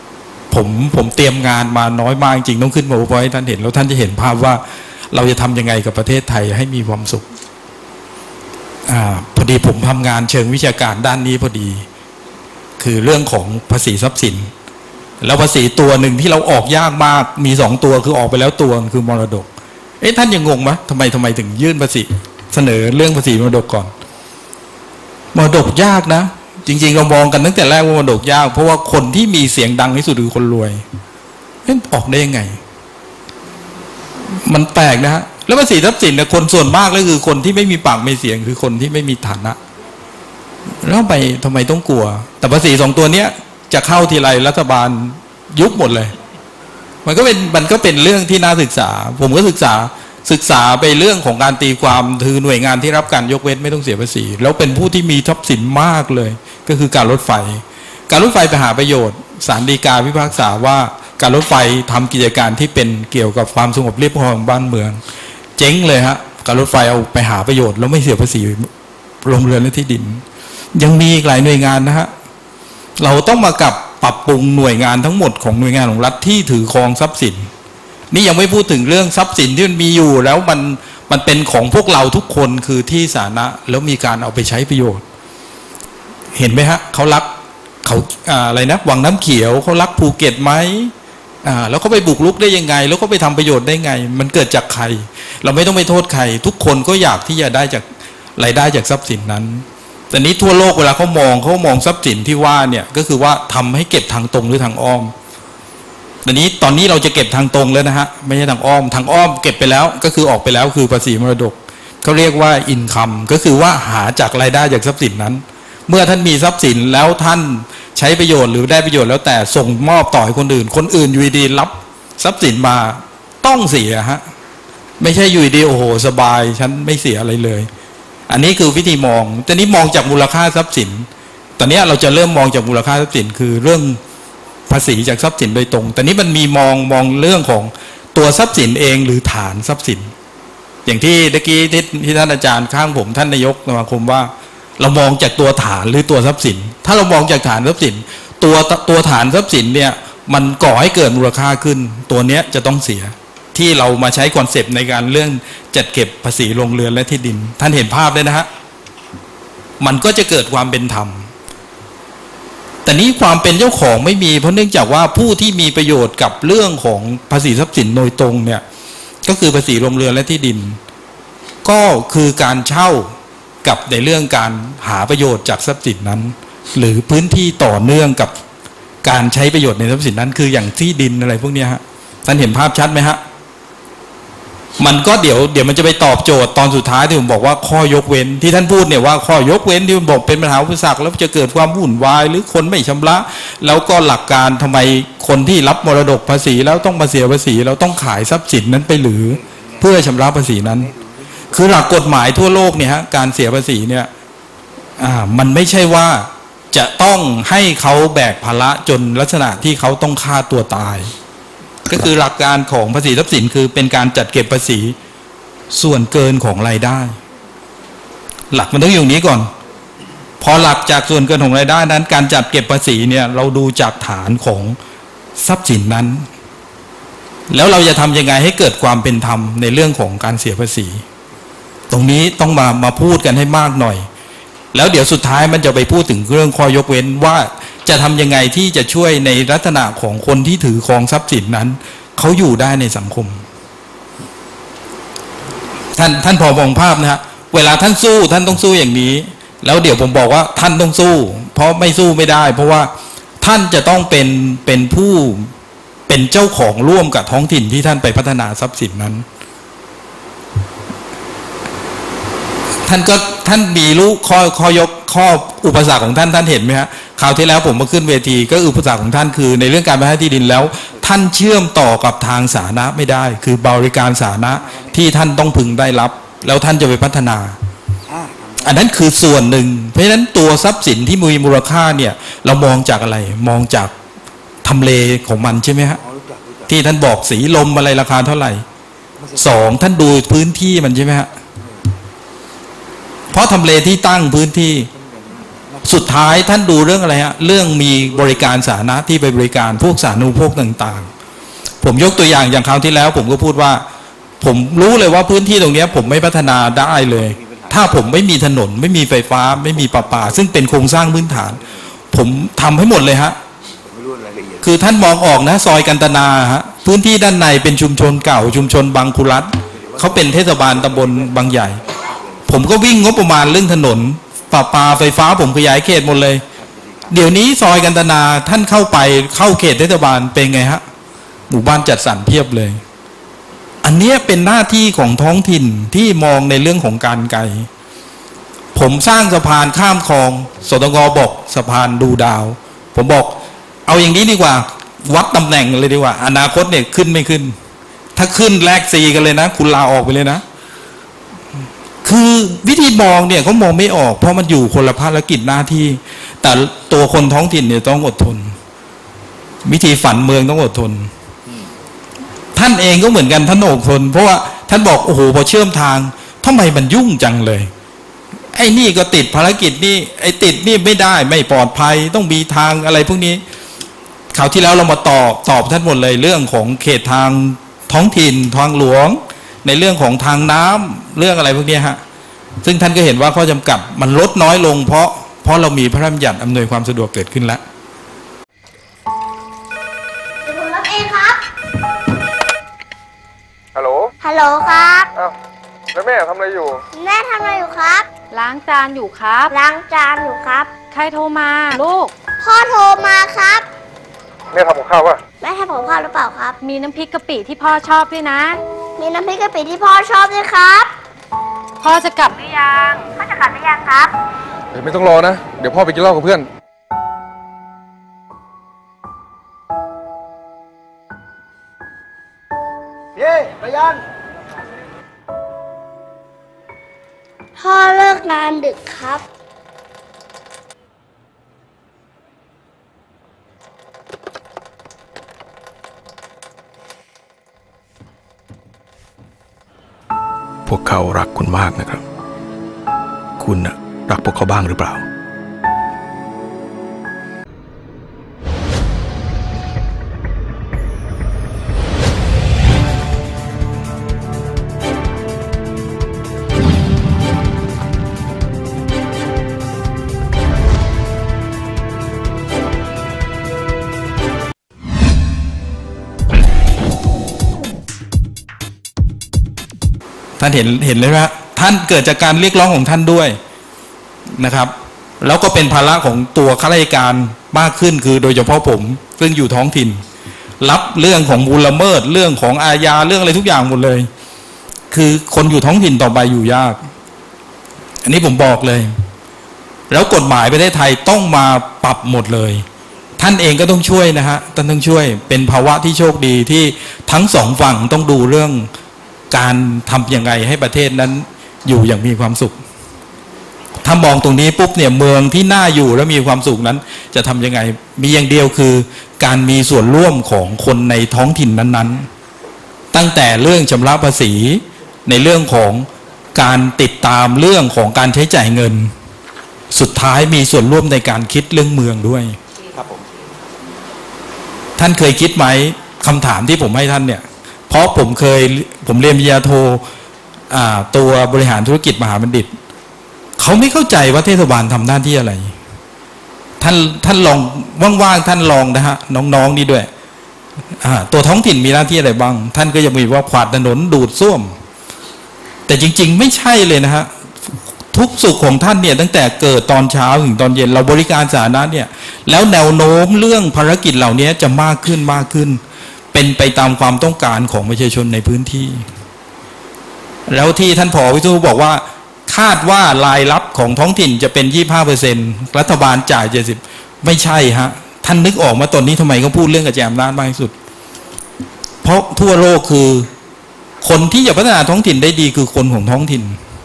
ผมผมเตรียมงานมาน้อยมากจริงต้องขึ้นมาพอให้ท่านเห็นแล้วท่านจะเห็นภาพว่าเราจะทำยังไงกับประเทศไทยให้มีความสุขอ่าพอดีผมทำงานเชิงวิชาการด้านนี้พอดีคือเรื่องของภาษีทรัพย์สินแล้วภาษีตัวหนึ่งที่เราออกยากมากมีสองตัวคือออกไปแล้วตัวคือมรดกเอ๊ะท่านยังงงไหมทำไมทำไมถึงยื่นภาษีเสนอเรื่องภาษีมรดกก่อนมรดกยากนะจริงๆเรามองกันตั้งแต่แรกว่ามรดกยากเพราะว่าคนที่มีเสียงดังที่สุดคือคนรวยเอ๊ะออกได้ยังไงมันแปลกนะฮะแล้วภาษีทรัพย์สินเนี่ยคนส่วนมากก็คือคนที่ไม่มีปากไม่เสียงคือคนที่ไม่มีฐานะแล้วไปทำไมต้องกลัวแต่ภาษีสองตัวเนี้ยจะเข้าทีไรรัฐบาลยุบหมดเลยมันก็เป็นมันก็เป็นเรื่องที่น่าศึกษาผมก็ศึกษาศึกษาไปเรื่องของการตีความคือหน่วยงานที่รับการยกเว้นไม่ต้องเสียภาษีแล้วเป็นผู้ที่มีทรัพย์สินมากเลยก็คือการรถไฟการรถไฟไปหาประโยชน์ศาลฎีกาพิพากษาว่าการรถไฟทำกิจการที่เป็นเกี่ยวกับความสงบเรียบร้อยของบ้านเมืองเจ๊งเลยฮะการรถไฟเอาไปหาประโยชน์แล้วไม่เสียภาษีโรงเรือนและที่ดินยังมีอีกหลายหน่วยงานนะฮะเราต้องมากับปรับปรุงหน่วยงานทั้งหมดของหน่วยงานของรัฐที่ถือครองทรัพย์สินนี่ยังไม่พูดถึงเรื่องทรัพย์สินที่มันมีอยู่แล้วมันมันเป็นของพวกเราทุกคนคือที่สาธารณะแล้วมีการเอาไปใช้ประโยชน์เห็นไหมฮะเขารักเขาอะไรนะวังน้ำเขียวเขารักภูเก็ตไหมอ่าแล้วเขาไปบุกรุกได้ยังไงแล้วก็ไปทำประโยชน์ได้ไงมันเกิดจากใครเราไม่ต้องไปโทษใครทุกคนก็อยากที่จะได้จากรายได้จากทรัพย์สินนั้นแต่นี้ทั่วโลกเวลาเขามองเขามองทรัพย์สินที่ว่าเนี่ยก็คือว่าทำให้เก็บทางตรงหรือทางอ้อมแต่นี้ตอนนี้เราจะเก็บทางตรงแล้วนะฮะไม่ใช่ทางอ้อมทางอ้อมเก็บไปแล้วก็คือออกไปแล้วคือภาษีมรดกเขาเรียกว่าอินคัมก็คือว่าหาจากรายได้จากทรัพย์สินนั้นเมื่อท่านมีทรัพย์สินแล้วท่านใช้ประโยชน์หรือได้ประโยชน์แล้วแต่ส่งมอบต่อให้คนอื่นคนอื่นอยู่ดีรับทรัพย์สินมาต้องเสียฮะไม่ใช่อยู่ดีโอ้โหสบายฉันไม่เสียอะไรเลยอันนี้คือวิธีมองแต่นี้มองจากมูลค่าทรัพย์สินตอนนี้เราจะเริ่มมองจากมูลค่าทรัพย์สินคือเรื่องภาษีจากทรัพย์สินโดยตรงแต่นี้มันมีมองมองเรื่องของตัวทรัพย์สินเองหรือฐานทรัพย์สินอย่างที่เมื่อกี้ที่ที่ท่านอาจารย์ข้างผมท่านนายกสมาคมว่าเรามองจากตัวฐานหรือตัวทรัพย์สินถ้าเรามองจากฐานทรัพย์สินตัวตัวฐานทรัพย์สินเนี่ยมันก่อให้เกิดมูลค่าขึ้นตัวเนี้ยจะต้องเสียที่เรามาใช้คอนเซปต์ในการเรื่องจัดเก็บภาษีโรงเรือนและที่ดินท่านเห็นภาพเลยนะฮะมันก็จะเกิดความเป็นธรรมแต่นี้ความเป็นเจ้าของไม่มีเพราะเนื่องจากว่าผู้ที่มีประโยชน์กับเรื่องของภาษีทรัพย์สินโดยตรงเนี่ยก็คือภาษีโรงเรือนและที่ดินก็คือการเช่ากับในเรื่องการหาประโยชน์จากทรัพย์สินนั้นหรือพื้นที่ต่อเนื่องกับการใช้ประโยชน์ในทรัพย์สินนั้นคืออย่างที่ดินอะไรพวกนี้ฮะท่านเห็นภาพชัดไหมฮะมันก็เดี๋ยวเดี๋ยวมันจะไปตอบโจทย์ตอนสุดท้ายที่ผมบอกว่าข้อยกเว้นที่ท่านพูดเนี่ยว่าข้อยกเว้นที่ผมบอกเป็นปัญหาอุปสรรคแล้วจะเกิดความวุ่นวายหรือคนไม่ชำระแล้วก็หลักการทำไมคนที่รับมรดกภาษีแล้วต้องมาเสียภาษีเราต้องขายทรัพย์สินนั้นไปหรือเพื่อชำระภาษีนั้นคือหลักกฎหมายทั่วโลกเนี่ยฮะการเสียภาษีเนี่ยอ่ามันไม่ใช่ว่าจะต้องให้เขาแบกภาระจนลักษณะที่เขาต้องฆ่าตัวตายก็คือหลักการของภาษีทรัพย์สินคือเป็นการจัดเก็บภาษีส่วนเกินของรายได้หลักมันต้องอยู่อย่างนี้ก่อนพอหลักจากส่วนเกินของรายได้นั้นการจัดเก็บภาษีเนี่ยเราดูจากฐานของทรัพย์สินนั้นแล้วเราจะทำยังไงให้เกิดความเป็นธรรมในเรื่องของการเสียภาษีตรงนี้ต้องมามาพูดกันให้มากหน่อยแล้วเดี๋ยวสุดท้ายมันจะไปพูดถึงเรื่องข้อยกเว้นว่าจะทำยังไงที่จะช่วยในลักษณะของคนที่ถือครองทรัพย์สินนั้นเขาอยู่ได้ในสังคมท่านท่านพอมองภาพนะฮะเวลาท่านสู้ท่านต้องสู้อย่างนี้แล้วเดี๋ยวผมบอกว่าท่านต้องสู้เพราะไม่สู้ไม่ได้เพราะว่าท่านจะต้องเป็นเป็นผู้เป็นเจ้าของร่วมกับท้องถิ่นที่ท่านไปพัฒนาทรัพย์สินนั้นท่านก็ท่านมีรู้ข้อข้อยกข้ออุปสรรคของท่านท่านเห็นไหมฮะคราวที่แล้วผมมาขึ้นเวทีก็อุปสรรคของท่านคือในเรื่องการพัฒนาที่ดินแล้วท่านเชื่อมต่อกับทางสาธารณะไม่ได้คือบริการสาธารณะที่ท่านต้องพึงได้รับแล้วท่านจะไปพัฒนาอันนั้นคือส่วนหนึ่งเพราะฉะนั้นตัวทรัพย์สินที่มีมูลค่าเนี่ยเรามองจากอะไรมองจากทำเลของมันใช่ไหมฮะที่ท่านบอกสีลมอะไรราคาเท่าไหร่สองท่านดูพื้นที่มันใช่ไหมฮะเพราะทำเลที่ตั้งพื้นที่สุดท้ายท่านดูเรื่องอะไรฮะเรื่องมีบริการสาธารณะที่ไปบริการพวกสาธารณูปโภคต่างๆผมยกตัวอย่างอย่างคราวที่แล้ว ผมก็พูดว่าผมรู้เลยว่าพื้นที่ตรงนี้ผมไม่พัฒนาได้เลยถ้าผมไม่มีถนนไม่มีไฟฟ้าไม่มีประปาซึ่งเป็นโครงสร้างพื้นฐานผมทำให้หมดเลยฮะคือท่านมองออกนะซอยกันตนาฮะพื้นที่ด้านในเป็นชุมชนเก่าชุมชนบางคุรัตเขาเป็นเทศบาลตำบลบางใหญ่ผมก็วิ่งงบประมาณเรื่องถนนประปาไฟฟ้าผมขยายเขตหมดเลยเดี๋ยวนี้ซอยกันตนาท่านเข้าไปเข้าเขตเทศบาลเป็นไงฮะหมู่บ้านจัดสรรเพียบเลยอันนี้เป็นหน้าที่ของท้องถิ่นที่มองในเรื่องของการไกลผมสร้างสะพานข้ามคลองสตงบอกสะพานดูดาวผมบอกเอาอย่างนี้ดีกว่าวัดตำแหน่งเลยดีกว่าอนาคตเนี่ยขึ้นไม่ขึ้นถ้าขึ้นแลกซีกันเลยนะคุณลาออกไปเลยนะคือวิธีมองเนี่ยเขามองไม่ออกเพราะมันอยู่คนละภารกิจหน้าที่แต่ตัวคนท้องถิ่นเนี่ยต้องอดทนวิธีฝันเมืองต้องอดทนท่านเองก็เหมือนกันท่านอดทนเพราะว่าท่านบอกโอ้โหพอเชื่อมทางทำไมมันยุ่งจังเลยไอ้นี่ก็ติดภารกิจนี่ไอ้ติดนี่ไม่ได้ไม่ปลอดภัยต้องมีทางอะไรพวกนี้คราวที่แล้วเรามาตอบตอบท่านหมดเลยเรื่องของเขตทางท้องถิ่นทางหลวงในเรื่องของทางน้ำเรื่องอะไรพวกนี้ฮะซึ่งท่านก็เห็นว่าข้อจำกัดมันลดน้อยลงเพราะเพราะเรามีพระราชบัญญัติอำนวยความสะดวกเกิดขึ้นแล้วผมรับเองครับฮัลโหลฮัลโหลครับอ้าวแล้วแม่ทำอะไรอยู่แม่ทำอะไรอยู่ครับล้างจานอยู่ครับล้างจานอยู่ครับใครโทรมาลูกพ่อโทรมาครับแม่ทำกับข้าวป่ะแม่ทำกับข้าวหรือเปล่าครับมีน้ำพริกกะปิที่พ่อชอบด้วยนะมีน้ำพริกกะปิที่พ่อชอบด้วยครับพ่อจะกลับหรือยังพ่อจะกลับหรือยังครับเดี๋ยวไม่ต้องรอนะเดี๋ยวพ่อไปกินเหล้ากับเพื่อนเย้ไปยังพ่อเลิกงานดึกครับพวกเขารักคุณมากนะครับคุณนะรักพวกเขาบ้างหรือเปล่าท่านเห็นเห็นเลยว่าท่านเกิดจากการเรียกร้องของท่านด้วยนะครับแล้วก็เป็นภาระของตัวข้าราชการมากขึ้นคือโดยเฉพาะผมซึ่งอยู่ท้องถิ่นรับเรื่องของมูลละเมิดเรื่องของอาญาเรื่องอะไรทุกอย่างหมดเลยคือคนอยู่ท้องถิ่นต่อไปอยู่ยากอันนี้ผมบอกเลยแล้วกฎหมายประเทศไทยต้องมาปรับหมดเลยท่านเองก็ต้องช่วยนะฮะท่านต้องช่วยเป็นภาวะที่โชคดีที่ทั้งสองฝั่งต้องดูเรื่องการทำยังไงให้ประเทศนั้นอยู่อย่างมีความสุขถ้ามองตรงนี้ปุ๊บเนี่ยเมืองที่น่าอยู่และมีความสุขนั้นจะทำยังไงมีอย่างเดียวคือการมีส่วนร่วมของคนในท้องถิ่นนั้นๆตั้งแต่เรื่องชำระภาษีในเรื่องของการติดตามเรื่องของการใช้จ่ายเงินสุดท้ายมีส่วนร่วมในการคิดเรื่องเมืองด้วยครับผมท่านเคยคิดไหมคำถามที่ผมให้ท่านเนี่ยเพราะผมเคยผมเรียนปริญญาโทตัวบริหารธุรกิจมหาบัณฑิตเขาไม่เข้าใจว่าเทศบาลทำหน้าที่อะไรท่านท่านลองว่างๆท่านลองนะฮะน้องๆนี่ด้วยตัวท้องถิ่นมีหน้าที่อะไรบ้างท่านก็จะมีว่าขวาดถนนดูดซ่วมแต่จริงๆไม่ใช่เลยนะฮะทุกสุขของท่านเนี่ยตั้งแต่เกิดตอนเช้าถึงตอนเย็นเราบริการสาธารณะเนี่ยแล้วแนวโน้มเรื่องภารกิจเหล่านี้จะมากขึ้นมากขึ้นเป็นไปตามความต้องการของประชาชนในพื้นที่แล้วที่ท่านผอ.วิศนุบอกว่าคาดว่ารายรับของท้องถิ่นจะเป็น ยี่สิบห้าเปอร์เซ็นต์ รัฐบาลจ่ายเจ็ดสิบไม่ใช่ฮะท่านนึกออกมาตอนนี้ทำไมเขาพูดเรื่องกระจายอำนาจมากที่สุดเพราะทั่วโลกคือคนที่จะพัฒนาท้องถิ่นได้ดีคือคนของท้องถิ่น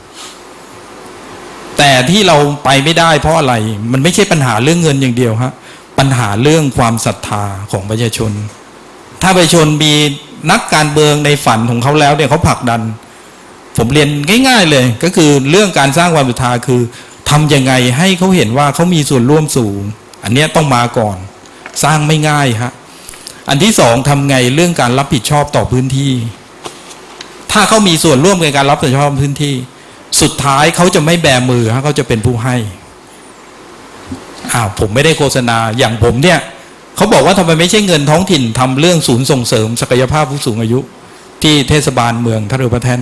แต่ที่เราไปไม่ได้เพราะอะไรมันไม่ใช่ปัญหาเรื่องเงินอย่างเดียวฮะปัญหาเรื่องความศรัทธาของประชาชนถ้าประชาชนมีนักการเมืองในฝันของเขาแล้วเนี่ยเขาผลักดันผมเรียนง่ายๆเลยก็คือเรื่องการสร้างความศรัทธาคือทำยังไงให้เขาเห็นว่าเขามีส่วนร่วมสูงอันนี้ต้องมาก่อนสร้างไม่ง่ายฮะอันที่สองทำไงเรื่องการรับผิดชอบต่อพื้นที่ถ้าเขามีส่วนร่วมในการรับผิดชอบพื้นที่สุดท้ายเขาจะไม่แบมือฮะเขาจะเป็นผู้ให้อ้าวผมไม่ได้โฆษณาอย่างผมเนี่ยเขาบอกว่าทำไมไม่ใช่เงินท้องถิ่นทำเรื่องศูนย์ส่งเสริมศักยภาพผู้สูงอายุที่เทศบาลเมืองท่าเรือพระแท่น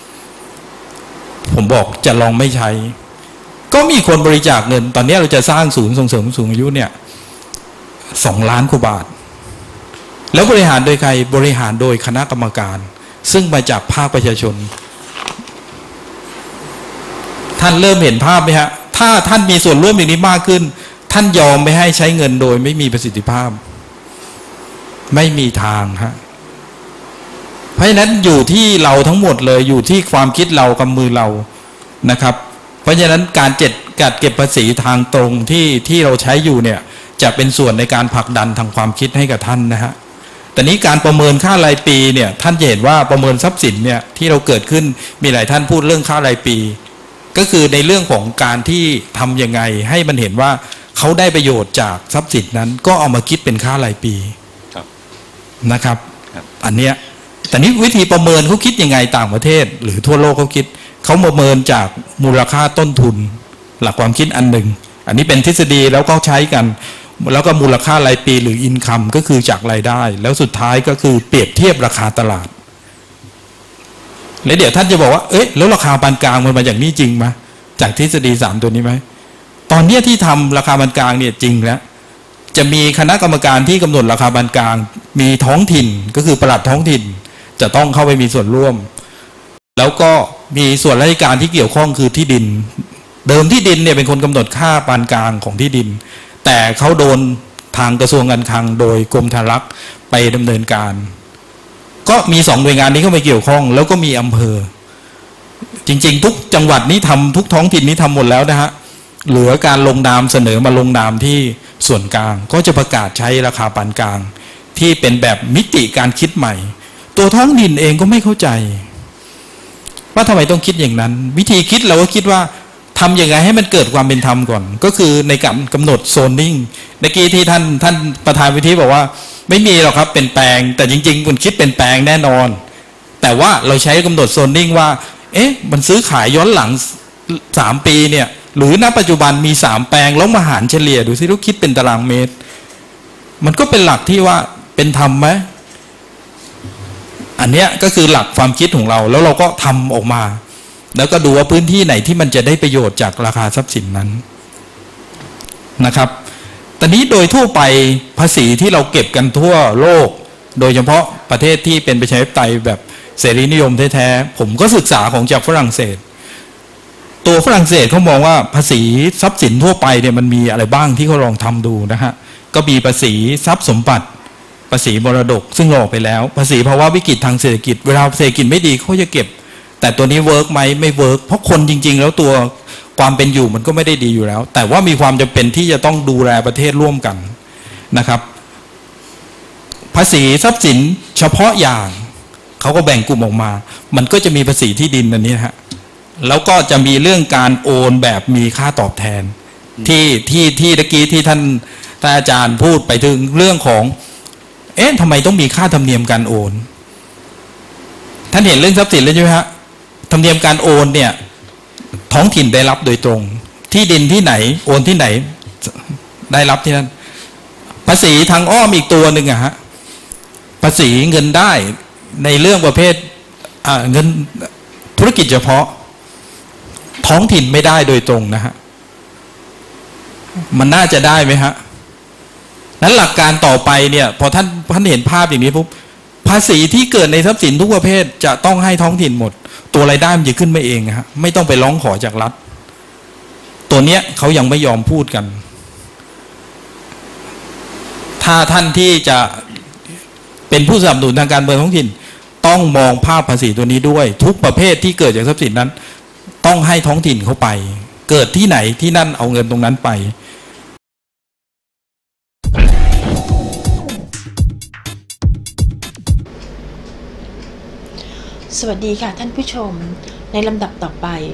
ผมบอกจะลองไม่ใช้ก็มีคนบริจาคเงินตอนนี้เราจะสร้างศูนย์ส่งเสริมผู้สูงอายุเนี่ยสองล้านกว่าบาทแล้วบริหารโดยใครบริหารโดยคณะกรรมการซึ่งมาจากภาคประชาชนท่านเริ่มเห็นภาพไหมฮะถ้าท่านมีส่วนร่วมอย่างนี้มากขึ้นท่านยอมไม่ให้ใช้เงินโดยไม่มีประสิทธิภาพไม่มีทางฮะเพราะฉะนั้นอยู่ที่เราทั้งหมดเลยอยู่ที่ความคิดเรากับมือเรานะครับเพราะฉะนั้นการเจ็ดการเก็บภาษีทางตรงที่ที่เราใช้อยู่เนี่ยจะเป็นส่วนในการผลักดันทางความคิดให้กับท่านนะฮะแต่นี้การประเมินค่ารายปีเนี่ยท่านจะเห็นว่าประเมินทรัพย์สินเนี่ยที่เราเกิดขึ้นมีหลายท่านพูดเรื่องค่ารายปีก็คือในเรื่องของการที่ทำยังไงให้มันเห็นว่าเขาได้ประโยชน์จากทรัพย์สินนั้นก็เอามาคิดเป็นค่ารายปีนะครับอันเนี้ยแต่นี้วิธีประเมินเขาคิดยังไงต่างประเทศหรือทั่วโลกเขาคิดเขาประเมินจากมูลค่าต้นทุนหลักความคิดอันหนึ่งอันนี้เป็นทฤษฎีแล้วก็ใช้กันแล้วก็มูลค่ารายปีหรืออินคัมก็คือจากรายได้แล้วสุดท้ายก็คือเปรียบเทียบราคาตลาดแล้วเดี๋ยวท่านจะบอกว่าเอ๊ะแล้วราคาปานกลางมันมาอย่างนี้จริงไหมจากทฤษฎีสามตัวนี้ไหมตอนนี้ที่ทำราคาปานกลางเนี่ยจริงแล้วจะมีคณะกรรมการที่กำหนดราคาปานกลางมีท้องถิ่นก็คือปลัดท้องถิ่นจะต้องเข้าไปมีส่วนร่วมแล้วก็มีส่วนราชการที่เกี่ยวข้องคือที่ดินเดิมที่ดินเนี่ยเป็นคนกำหนดค่าปานกลางของที่ดินแต่เขาโดนทางกระทรวงการคลังโดยกรมธารักษ์ไปดำเนินการก็มีสองหน่วยงานนี้เข้าไปเกี่ยวข้องแล้วก็มีอำเภอจริงๆทุกจังหวัดนี้ทำทุกท้องถิ่นนี้ทำหมดแล้วนะฮะเหลือการลงนามเสนอมาลงนามที่ส่วนกลางก็จะประกาศใช้ราคาปานกลางที่เป็นแบบมิติการคิดใหม่ตัวท้องถิ่นเองก็ไม่เข้าใจว่าทำไมต้องคิดอย่างนั้นวิธีคิดเราก็คิดว่าทำยังไงให้มันเกิดความเป็นธรรมก่อนก็คือในการกำหนดโซนนิ่งเมื่อกี้ที่ท่านท่านประธานวิธีบอกว่าไม่มีหรอกครับเป็นแปลงแต่จริงๆคุณคิดเป็นแปลงแน่นอนแต่ว่าเราใช้กำหนดโซนนิ่งว่าเอ๊ะมันซื้อขายย้อนหลังสามปีเนี่ยหรือณปัจจุบันมีสามแปลงแล้วมาหารเฉลี่ยดูซิลูกคิดเป็นตารางเมตรมันก็เป็นหลักที่ว่าเป็นธรรมไหมอันเนี้ยก็คือหลักความคิดของเราแล้วเราก็ทำออกมาแล้วก็ดูว่าพื้นที่ไหนที่มันจะได้ประโยชน์จากราคาทรัพย์สินนั้นนะครับตอนนี้โดยทั่วไปภาษีที่เราเก็บกันทั่วโลกโดยเฉพาะประเทศที่เป็นประชาธิปไตยแบบเสรีนิยมแท้ๆผมก็ศึกษาของจากฝรั่งเศสตัวฝรั่งเศสเขามองว่าภาษีทรัพย์สินทั่วไปเนี่ยมันมีอะไรบ้างที่เขาลองทำดูนะฮะก็มีภาษีทรัพย์สมบัติภาษีมรดกซึ่งออกไปแล้วภาษีภาวะวิกฤตทางเศรษฐกิจเวลาเศรษฐกิจไม่ดีเขาจะเก็บแต่ตัวนี้เวิร์กไหมไม่เวิร์กเพราะคนจริงๆแล้วตัวความเป็นอยู่มันก็ไม่ได้ดีอยู่แล้วแต่ว่ามีความจำเป็นที่จะต้องดูแลประเทศร่วมกันนะครับภาษีทรัพย์สินเฉพาะอย่างเขาก็แบ่งกลุ่มออกมามันก็จะมีภาษีที่ดินอันนี้ฮะแล้วก็จะมีเรื่องการโอนแบบมีค่าตอบแทนที่ที่ที่ตะกี้ที่ท่านท่านอาจารย์พูดไปถึงเรื่องของเอ๊ะทำไมต้องมีค่าธรรมเนียมการโอนท่านเห็นเรื่องทรัพย์สินแล้วใช่ไหมฮะธรรมเนียมการโอนเนี่ยท้องถิ่นได้รับโดยตรงที่ดินที่ไหนโอนที่ไหนได้รับที่นั่นภาษีทางอ้อมอีกตัวหนึ่งอะฮะภาษีเงินได้ในเรื่องประเภทเงินธุรกิจเฉพาะท้องถิ่นไม่ได้โดยตรงนะฮะมันน่าจะได้ไหมฮะนั้นหลักการต่อไปเนี่ยพอท่านท่านเห็นภาพอย่างนี้ปุ๊บภาษีที่เกิดในทรัพย์สินทุกประเภทจะต้องให้ท้องถิ่นหมดตัวรายได้มันจะขึ้นมาเองฮะไม่ต้องไปร้องขอจากรัฐตัวเนี้ยเขายังไม่ยอมพูดกันถ้าท่านที่จะเป็นผู้สนับสนุนทางการเมืองท้องถิ่นต้องมองภาพภาษีตัวนี้ด้วยทุกประเภทที่เกิดจากทรัพย์สินนั้นต้องให้ท้องถิ่นเขาไปเกิดที่ไหนที่นั่นเอาเงินตรงนั้นไปสวัสดีค่ะท่านผู้ชมในลำดับต่อไปข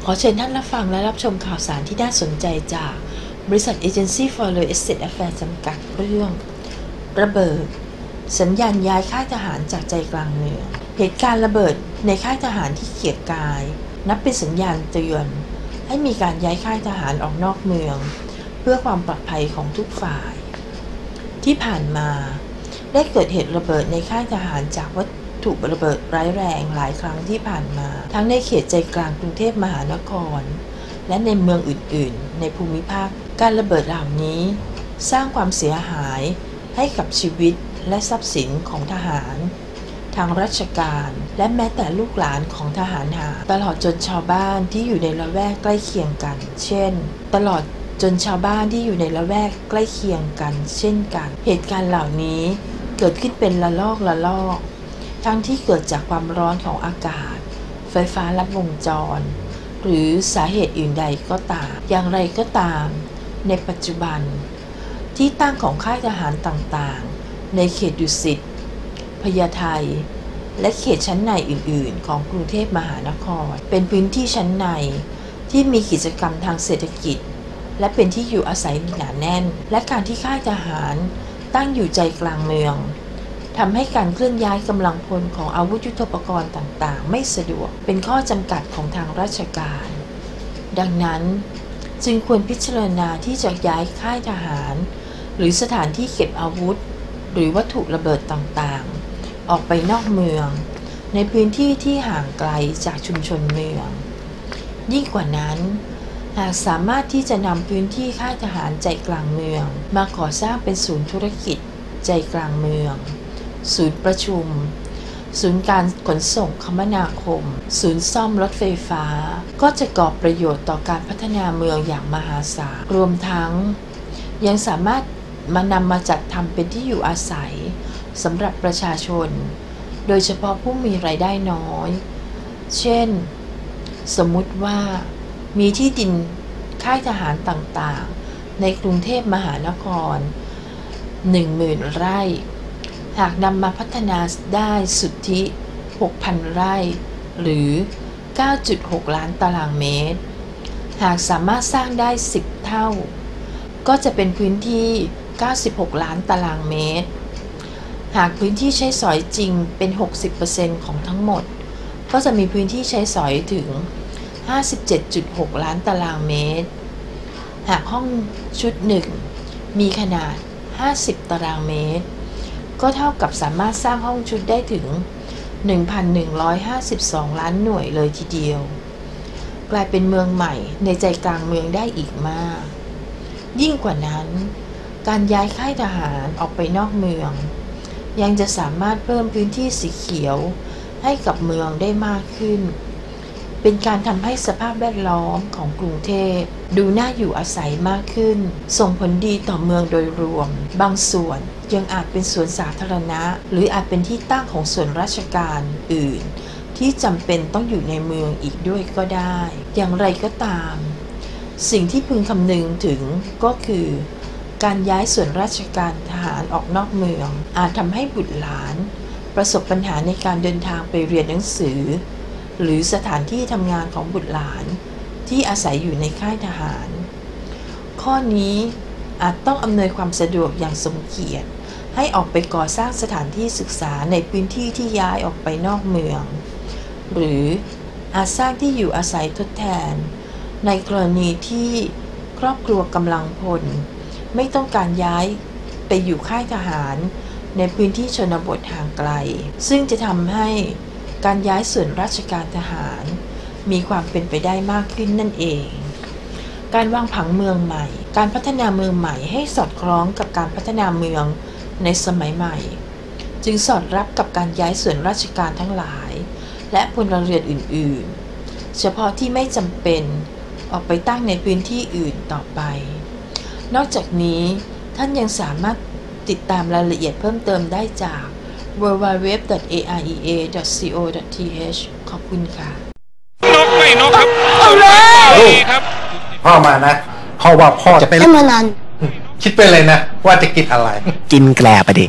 อเชิญท่านรับฟังและรับชมข่าวสารที่น่าสนใจจากบริษัท Agency for Real Estate Affairs จำกัดเรื่องระเบิดสัญญาณย้ายค่ายทหารจากใจกลางเมืองเหตุการณ์ระเบิดในค่ายทหารที่เกียรติกายนับเป็นสัญญาณเตือนให้มีการย้ายค่ายทหารออกนอกเมืองเพื่อความปลอดภัยของทุกฝ่ายที่ผ่านมาได้เกิดเหตุระเบิดในค่ายทหารจากวัตถุระเบิดร้ายแรงหลายครั้งที่ผ่านมาทั้งในเขตใจกลางกรุงเทพมหานครและในเมืองอื่นๆในภูมิภาคการระเบิดเหล่านี้สร้างความเสียหายให้กับชีวิตและทรัพย์สินของทหารทางราชการและแม้แต่ลูกหลานของทหารหารตลอดจนชาวบ้านที่อยู่ในละแวกใกล้เคียงกันเช่นตลอดจนชาวบ้านที่อยู่ในละแวกใกล้เคียงกันเช่นกันเหตุการณ์เหล่านี้เกิดขึ้นเป็นละลอกละลอกทั้งที่เกิดจากความร้อนของอากาศไฟฟ้าลัดวงจรหรือสาเหตุอื่นใดก็ตามอย่างไรก็ตามในปัจจุบันที่ตั้งของค่ายทหารต่างๆในเขตดุสิตพญาไทและเขตชั้นในอื่นๆของกรุงเทพมหานครเป็นพื้นที่ชั้นในที่มีกิจกรรมทางเศรษฐกิจและเป็นที่อยู่อาศัยหนาแน่นและการที่ค่ายทหารตั้งอยู่ใจกลางเมืองทำให้การเคลื่อนย้ายกำลังพลของอาวุธยุทโธปกรณ์ต่างๆไม่สะดวกเป็นข้อจำกัดของทางราชการดังนั้นจึงควรพิจารณาที่จะย้ายค่ายทหารหรือสถานที่เก็บอาวุธหรือวัตถุระเบิดต่างๆออกไปนอกเมืองในพื้นที่ที่ห่างไกลจากชุมชนเมืองยิ่งกว่านั้นหากสามารถที่จะนำพื้นที่ค่ายทหารใจกลางเมืองมาก่อสร้างเป็นศูนย์ธุรกิจใจกลางเมืองศูนย์ประชุมศูนย์การขนส่งคมนาคมศูนย์ซ่อมรถไฟฟ้าก็จะก่อประโยชน์ต่อการพัฒนาเมืองอย่างมหาศาลรวมทั้งยังสามารถมานำมาจัดทำเป็นที่อยู่อาศัยสำหรับประชาชนโดยเฉพาะผู้มีรายได้น้อยเช่นสมมุติว่ามีที่ดินค่ายทหารต่างๆในกรุงเทพมหานคร หนึ่งหมื่น ไร่หากนำมาพัฒนาได้สุทธิ หกพัน ไร่หรือ เก้าจุดหก ล้านตารางเมตรหากสามารถสร้างได้สิบเท่าก็จะเป็นพื้นที่ เก้าสิบหก ล้านตารางเมตรหากพื้นที่ใช้สอยจริงเป็น หกสิบเปอร์เซ็นต์ ของทั้งหมดก็จะมีพื้นที่ใช้สอยถึง ห้าสิบเจ็ดจุดหก ล้านตารางเมตรหากห้องชุดหนึ่งมีขนาดห้าสิบตารางเมตรก็เท่ากับสามารถสร้างห้องชุดได้ถึง หนึ่งพันหนึ่งร้อยห้าสิบสอง ล้านหน่วยเลยทีเดียวกลายเป็นเมืองใหม่ในใจกลางเมืองได้อีกมากยิ่งกว่านั้นการย้ายค่ายทหารออกไปนอกเมืองยังจะสามารถเพิ่มพื้นที่สีเขียวให้กับเมืองได้มากขึ้นเป็นการทำให้สภาพแวดล้อมของกรุงเทพดูน่าอยู่อาศัยมากขึ้นส่งผลดีต่อเมืองโดยรวมบางส่วนยังอาจเป็นสวนสาธารณะหรืออาจเป็นที่ตั้งของส่วนราชการอื่นที่จำเป็นต้องอยู่ในเมืองอีกด้วยก็ได้อย่างไรก็ตามสิ่งที่พึงคำนึงถึงก็คือการย้ายส่วนราชการทหารออกนอกเมืองอาจทำให้บุตรหลานประสบปัญหาในการเดินทางไปเรียนหนังสือหรือสถานที่ทำงานของบุตรหลานที่อาศัยอยู่ในค่ายทหารข้อนี้อาจต้องอำนวยความสะดวกอย่างสมเกียรติให้ออกไปก่อสร้างสถานที่ศึกษาในพื้นที่ที่ย้ายออกไปนอกเมืองหรืออาจสร้างที่อยู่อาศัยทดแทนในกรณีที่ครอบครัวกำลังพลไม่ต้องการย้ายไปอยู่ค่ายทหารในพื้นที่ชนบทห่างไกลซึ่งจะทำให้การย้ายส่วนราชการทหารมีความเป็นไปได้มากขึ้นนั่นเองการวางผังเมืองใหม่การพัฒนาเมืองใหม่ให้สอดคล้องกับการพัฒนาเมืองในสมัยใหม่จึงสอดรับกับการย้ายส่วนราชการทั้งหลายและพลเรือนอื่นๆเฉพาะที่ไม่จำเป็นออกไปตั้งในพื้นที่อื่นต่อไปนอกจากนี้ท่านยังสามารถติดตามรายละเอียดเพิ่มเติมได้จาก ดับเบิลยู ดับเบิลยู ดับเบิลยู ดอท เอ อาร์ อี เอ ดอท ซี โอ ดอท ที เอช ขอบคุณค่ะนกไม่นกครับเอาเลยครับพ่อมานะพ่อว่าพ่อจะไปเล่นพนันคิดไปเลยนะว่าจะกินอะไรกินแกลบไปดิ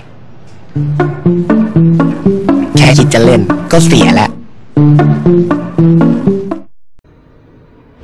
แค่คิดจะเล่นก็เสียแล้ว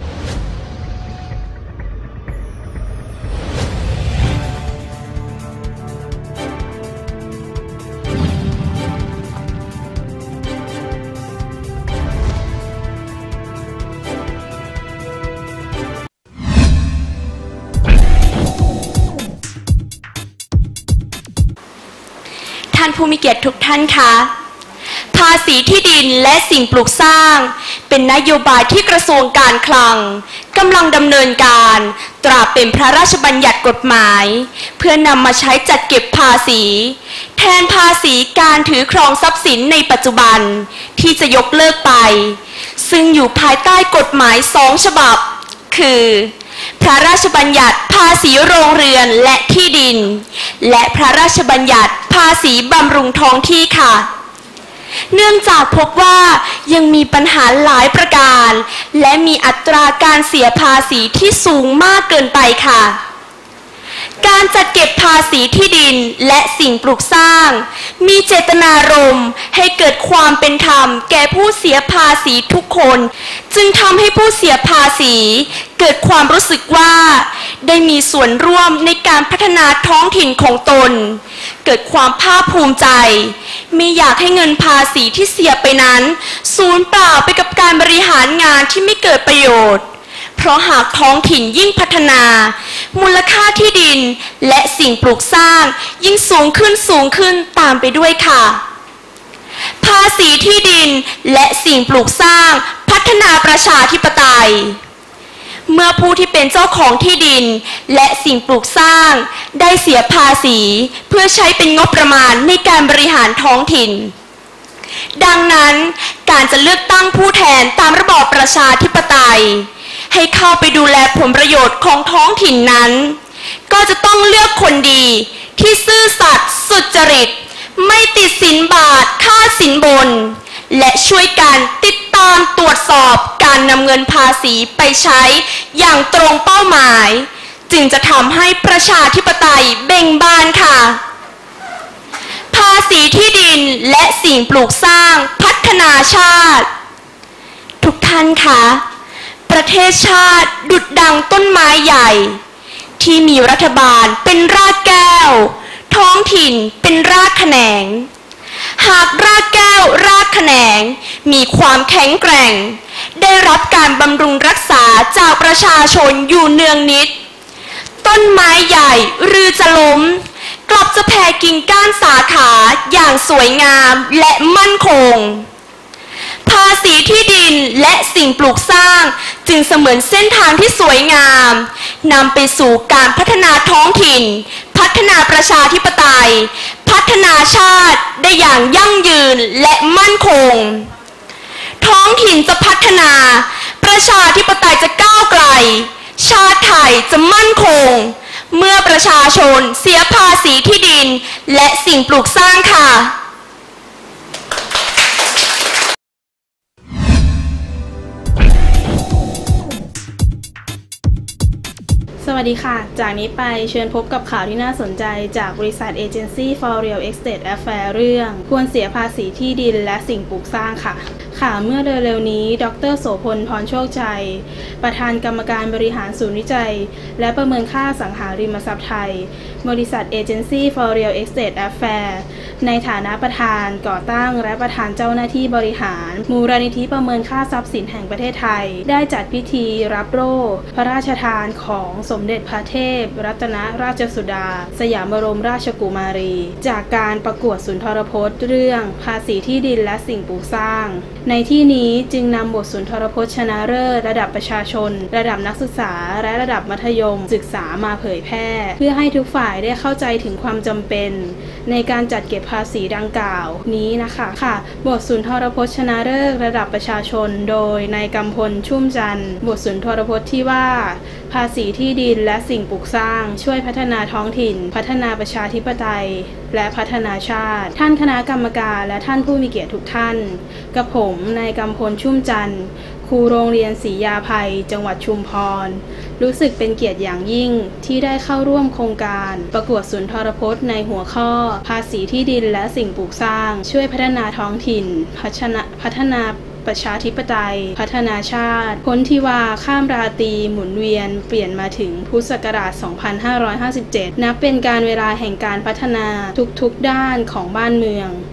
านผู้มีเกียรติทุกท่านคะภาษีที่ดินและสิ่งปลูกสร้างเป็นนโยบายที่กระทรวงการคลังกำลังดำเนินการตราเป็นพระราชบัญญัติกฎหมายเพื่อนำมาใช้จัดเก็บภาษีแทนภาษีการถือครองทรัพย์สินในปัจจุบันที่จะยกเลิกไปซึ่งอยู่ภายใต้กฎหมายสองฉบับคือพระราชบัญญัติภาษีโรงเรือนและที่ดินและพระราชบัญญัติภาษีบำรุงท้องที่ค่ะเนื่องจากพบว่ายังมีปัญหาหลายประการและมีอัตราการเสียภาษีที่สูงมากเกินไปค่ะการจัดเก็บภาษีที่ดินและสิ่งปลูกสร้างมีเจตนารมณ์ให้เกิดความเป็นธรรมแก่ผู้เสียภาษีทุกคนจึงทำให้ผู้เสียภาษีเกิดความรู้สึกว่าได้มีส่วนร่วมในการพัฒนาท้องถิ่นของตนเกิดความภาคภูมิใจไม่อยากให้เงินภาษีที่เสียไปนั้นสูญเปล่าไปกับการบริหารงานที่ไม่เกิดประโยชน์เพราะหากท้องถิ่นยิ่งพัฒนามูลค่าที่ดินและสิ่งปลูกสร้างยิ่งสูงขึ้นสูงขึ้นตามไปด้วยค่ะภาษีที่ดินและสิ่งปลูกสร้างพัฒนาประชาธิปไตยเมื่อผู้ที่เป็นเจ้าของที่ดินและสิ่งปลูกสร้างได้เสียภาษีเพื่อใช้เป็นงบประมาณในการบริหารท้องถิ่นดังนั้นการจะเลือกตั้งผู้แทนตามระบอบประชาธิปไตยให้เข้าไปดูแลผลประโยชน์ของท้องถิ่นนั้นก็จะต้องเลือกคนดีที่ซื่อสัตย์สุจริตไม่ติดสินบาทค่าสินบนและช่วยกันติดตามตรวจสอบการนำเงินภาษีไปใช้อย่างตรงเป้าหมายจึงจะทำให้ประชาธิปไตยเบ่งบานค่ะภาษีที่ดินและสิ่งปลูกสร้างพัฒนาชาติทุกท่านคะประเทศชาติดุจดังต้นไม้ใหญ่ที่มีรัฐบาลเป็นรากแก้วท้องถิ่นเป็นรากแขนงหากรากแก้วรากแขนงมีความแข็งแกร่งได้รับการบำรุงรักษาจากประชาชนอยู่เนืองนิดต้นไม้ใหญ่หรือจะล้มกลับจะแผ่กิ่งก้านสาขาอย่างสวยงามและมั่นคงภาษีที่ดินและสิ่งปลูกสร้างจึงเสมือนเส้นทางที่สวยงามนำไปสู่การพัฒนาท้องถิ่นพัฒนาประชาธิปไตยพัฒนาชาติได้อย่างยั่งยืนและมั่นคงท้องถิ่นจะพัฒนาประชาธิปไตยจะก้าวไกลชาติไทยจะมั่นคงเมื่อประชาชนเสียภาษีที่ดินและสิ่งปลูกสร้างค่ะสวัสดีค่ะจากนี้ไปเชิญพบกับข่าวที่น่าสนใจจากบริษัท Agency for Real Estate Affairs เรื่องควรเสียภาษีที่ดินและสิ่งปลูกสร้างค่ะค่ะเมื่อเร็วๆนี้ดร.โสพล พรโชคชัยประธานกรรมการบริหารศูนย์วิจัยและประเมินค่าสังหาริมทรัพย์ไทยบริษัท Agency for Real Estate Affairs ในฐานะประธานก่อตั้งและประธานเจ้าหน้าที่บริหารมูลนิธิประเมินค่าทรัพย์สินแห่งประเทศไทยได้จัดพิธีรับโล่พระราชทานของสมเด็จพระเทพรัตนราชสุดาสยามบรมราชกุมารีจากการประกวดสุนทรพจน์เรื่องภาษีที่ดินและสิ่งปลูกสร้างในที่นี้จึงนำบทสุนทรพจน์ชนะเลิศระดับประชาชนระดับนักศึกษาและระดับมัธยมศึกษามาเผยแพร่เพื่อให้ทุกฝ่ายได้เข้าใจถึงความจำเป็นในการจัดเก็บภาษีดังกล่าวนี้นะคะค่ะบทสุนทรพจน์ชนะเลิศระดับประชาชนโดยนายกำพลชุ่มจันทร์บทสุนทรพจน์ที่ว่าภาษีที่ดินและสิ่งปลูกสร้างช่วยพัฒนาท้องถิ่นพัฒนาประชาธิปไตยและพัฒนาชาติท่านคณะกรรมการและท่านผู้มีเกียรติทุกท่านกับผมนายกำพลชุ่มจันทร์ครูโรงเรียนศรียาภัยจังหวัดชุมพรรู้สึกเป็นเกียรติอย่างยิ่งที่ได้เข้าร่วมโครงการประกวดสุนทรพจน์ในหัวข้อภาษีที่ดินและสิ่งปลูกสร้างช่วยพัฒนาท้องถิ่นพัฒนาพัฒนาประชาธิปไตยพัฒนาชาติพ้นทิวาข้ามราตรีหมุนเวียนเปลี่ยนมาถึงพุทธศักราช สองพันห้าร้อยห้าสิบเจ็ด นับเป็นการเวลาแห่งการพัฒนาทุกๆด้านของบ้านเมือง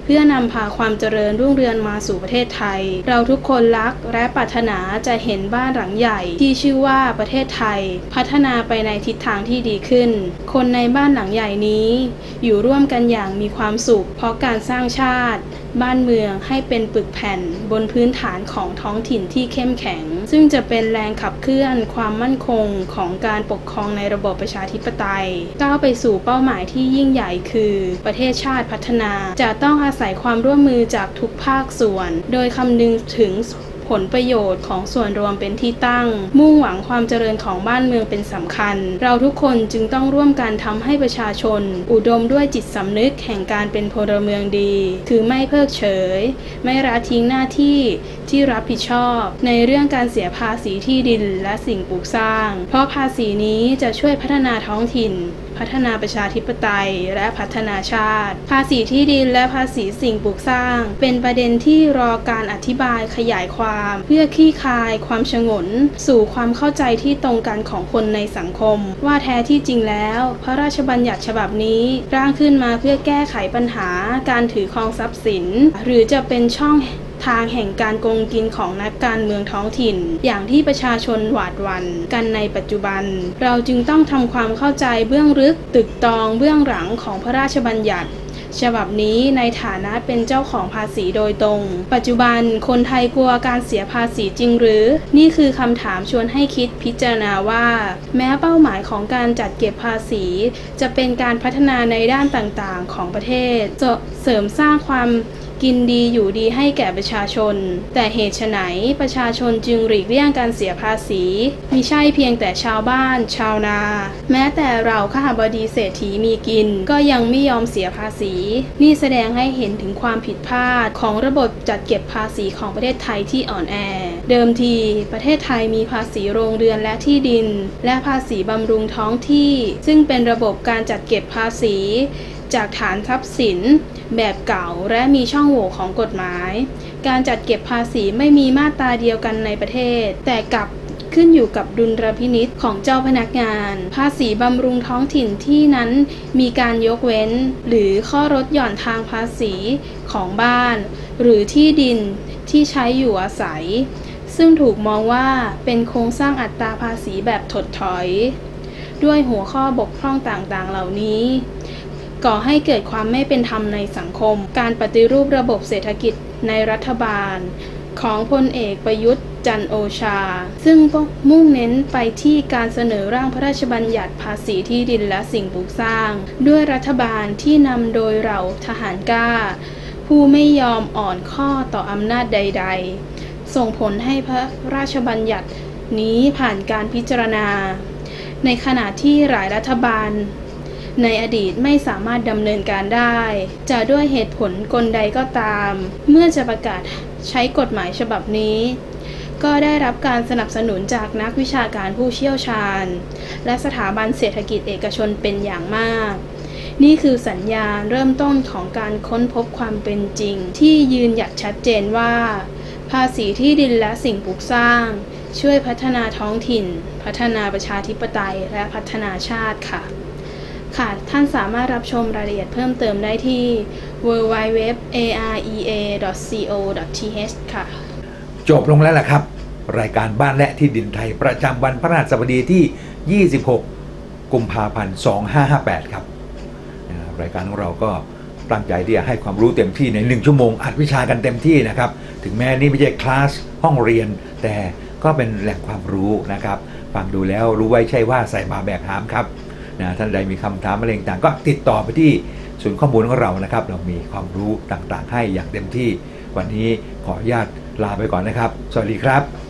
เพื่อนำพาความเจริญรุ่งเรืองมาสู่ประเทศไทยเราทุกคนรักและปรารถนาจะเห็นบ้านหลังใหญ่ที่ชื่อว่าประเทศไทยพัฒนาไปในทิศทางที่ดีขึ้นคนในบ้านหลังใหญ่นี้อยู่ร่วมกันอย่างมีความสุขเพราะการสร้างชาติบ้านเมืองให้เป็นปึกแผ่นบนพื้นฐานของท้องถิ่นที่เข้มแข็งซึ่งจะเป็นแรงขับเคลื่อนความมั่นคงของการปกครองในระบบประชาธิปไตยก้าวไปสู่เป้าหมายที่ยิ่งใหญ่คือประเทศชาติพัฒนาจะต้องอาศัยความร่วมมือจากทุกภาคส่วนโดยคำนึงถึงผลประโยชน์ของส่วนรวมเป็นที่ตั้งมุ่งหวังความเจริญของบ้านเมืองเป็นสำคัญเราทุกคนจึงต้องร่วมกันทำให้ประชาชนอุดมด้วยจิตสำนึกแห่งการเป็นพลเมืองดีคือไม่เพิกเฉยไม่ละทิ้งหน้าที่ที่รับผิดชอบในเรื่องการเสียภาษีที่ดินและสิ่งปลูกสร้างเพราะภาษีนี้จะช่วยพัฒนาท้องถิ่นพัฒนาประชาธิปไตยและพัฒนาชาติภาษีที่ดินและภาษีสิ่งปลูกสร้างเป็นประเด็นที่รอการอธิบายขยายความเพื่อคลี่คลายความฉงนสู่ความเข้าใจที่ตรงกันของคนในสังคมว่าแท้ที่จริงแล้วพระราชบัญญัติฉบับนี้ร่างขึ้นมาเพื่อแก้ไขปัญหาการถือครองทรัพย์สินหรือจะเป็นช่องทางแห่งการโกงกินของนักการเมืองท้องถิ่นอย่างที่ประชาชนหวาดหวั่นกันในปัจจุบันเราจึงต้องทำความเข้าใจเบื้องลึกตึกตองเบื้องหลังของพระราชบัญญัติฉบับนี้ในฐานะเป็นเจ้าของภาษีโดยตรงปัจจุบันคนไทยกลัวการเสียภาษีจริงหรือนี่คือคำถามชวนให้คิดพิจารณาว่าแม้เป้าหมายของการจัดเก็บภาษีจะเป็นการพัฒนาในด้านต่างๆของประเทศจะเสริมสร้างความกินดีอยู่ดีให้แก่ประชาชนแต่เหตุไฉนประชาชนจึงหลีกเลี่ยงการเสียภาษีมิใช่เพียงแต่ชาวบ้านชาวนาแม้แต่เราข้าบดีเศรษฐีมีกินก็ยังไม่ยอมเสียภาษีนี่แสดงให้เห็นถึงความผิดพลาดของระบบจัดเก็บภาษีของประเทศไทยที่อ่อนแอเดิมทีประเทศไทยมีภาษีโรงเรือนและที่ดินและภาษีบำรุงท้องที่ซึ่งเป็นระบบการจัดเก็บภาษีจากฐานทรัพย์สินแบบเก่าและมีช่องโหว่ของกฎหมายการจัดเก็บภาษีไม่มีมาตราเดียวกันในประเทศแต่กลับขึ้นอยู่กับดุลพินิจของเจ้าพนักงานภาษีบำรุงท้องถิ่นที่นั้นมีการยกเว้นหรือข้อลดหย่อนทางภาษีของบ้านหรือที่ดินที่ใช้อยู่อาศัยซึ่งถูกมองว่าเป็นโครงสร้างอัตราภาษีแบบถดถอยด้วยหัวข้อบกพร่องต่างๆเหล่านี้ก่อให้เกิดความไม่เป็นธรรมในสังคมการปฏิรูประบบเศรษฐกิจในรัฐบาลของพลเอกประยุทธ์จันทร์โอชาซึ่งมุ่งเน้นไปที่การเสนอร่างพระราชบัญญัติภาษีที่ดินและสิ่งปลูกสร้างด้วยรัฐบาลที่นำโดยเราทหารกล้าผู้ไม่ยอมอ่อนข้อต่ออำนาจใดๆส่งผลให้พระราชบัญญัตินี้ผ่านการพิจารณาในขณะที่หลายรัฐบาลในอดีตไม่สามารถดำเนินการได้จะด้วยเหตุผลกลใดก็ตามเมื่อจะประกาศใช้กฎหมายฉบับนี้ก็ได้รับการสนับสนุนจากนักวิชาการผู้เชี่ยวชาญและสถาบันเศรษฐกิจเอกชนเป็นอย่างมากนี่คือสัญญาณเริ่มต้นของการค้นพบความเป็นจริงที่ยืนหยัดชัดเจนว่าภาษีที่ดินและสิ่งปลูกสร้างช่วยพัฒนาท้องถิ่นพัฒนาประชาธิปไตยและพัฒนาชาติค่ะค่ะท่านสามารถรับชมรายละเอียดเพิ่มเติมได้ที่ ดับเบิลยู ดับเบิลยู ดับเบิลยู ดอท เอ อาร์ อี เอ ดอท ซี โอ ดอท ที เอช ค่ะจบลงแล้วล่ะครับรายการบ้านและที่ดินไทยประจำวันพฤหัสบดีที่ยี่สิบหกกุมภาพันธ์สองพันห้าร้อยห้าสิบแปดครับรายการของเราก็ตั้งใจที่จะให้ความรู้เต็มที่ในหนึ่งชั่วโมงอัดวิชากันเต็มที่นะครับถึงแม้นี่ไม่ใช่คลาสห้องเรียนแต่ก็เป็นแหล่งความรู้นะครับฟังดูแล้วรู้ไว้ใช่ว่าใส่บาแบกหามครับนะท่านใดมีคำถามอะไรต่างๆก็ติดต่อไปที่ศูนย์ข้อมูลของเรานะครับเรามีความรู้ต่างๆให้อย่างเต็มที่วันนี้ขออนุญาตลาไปก่อนนะครับสวัสดีครับ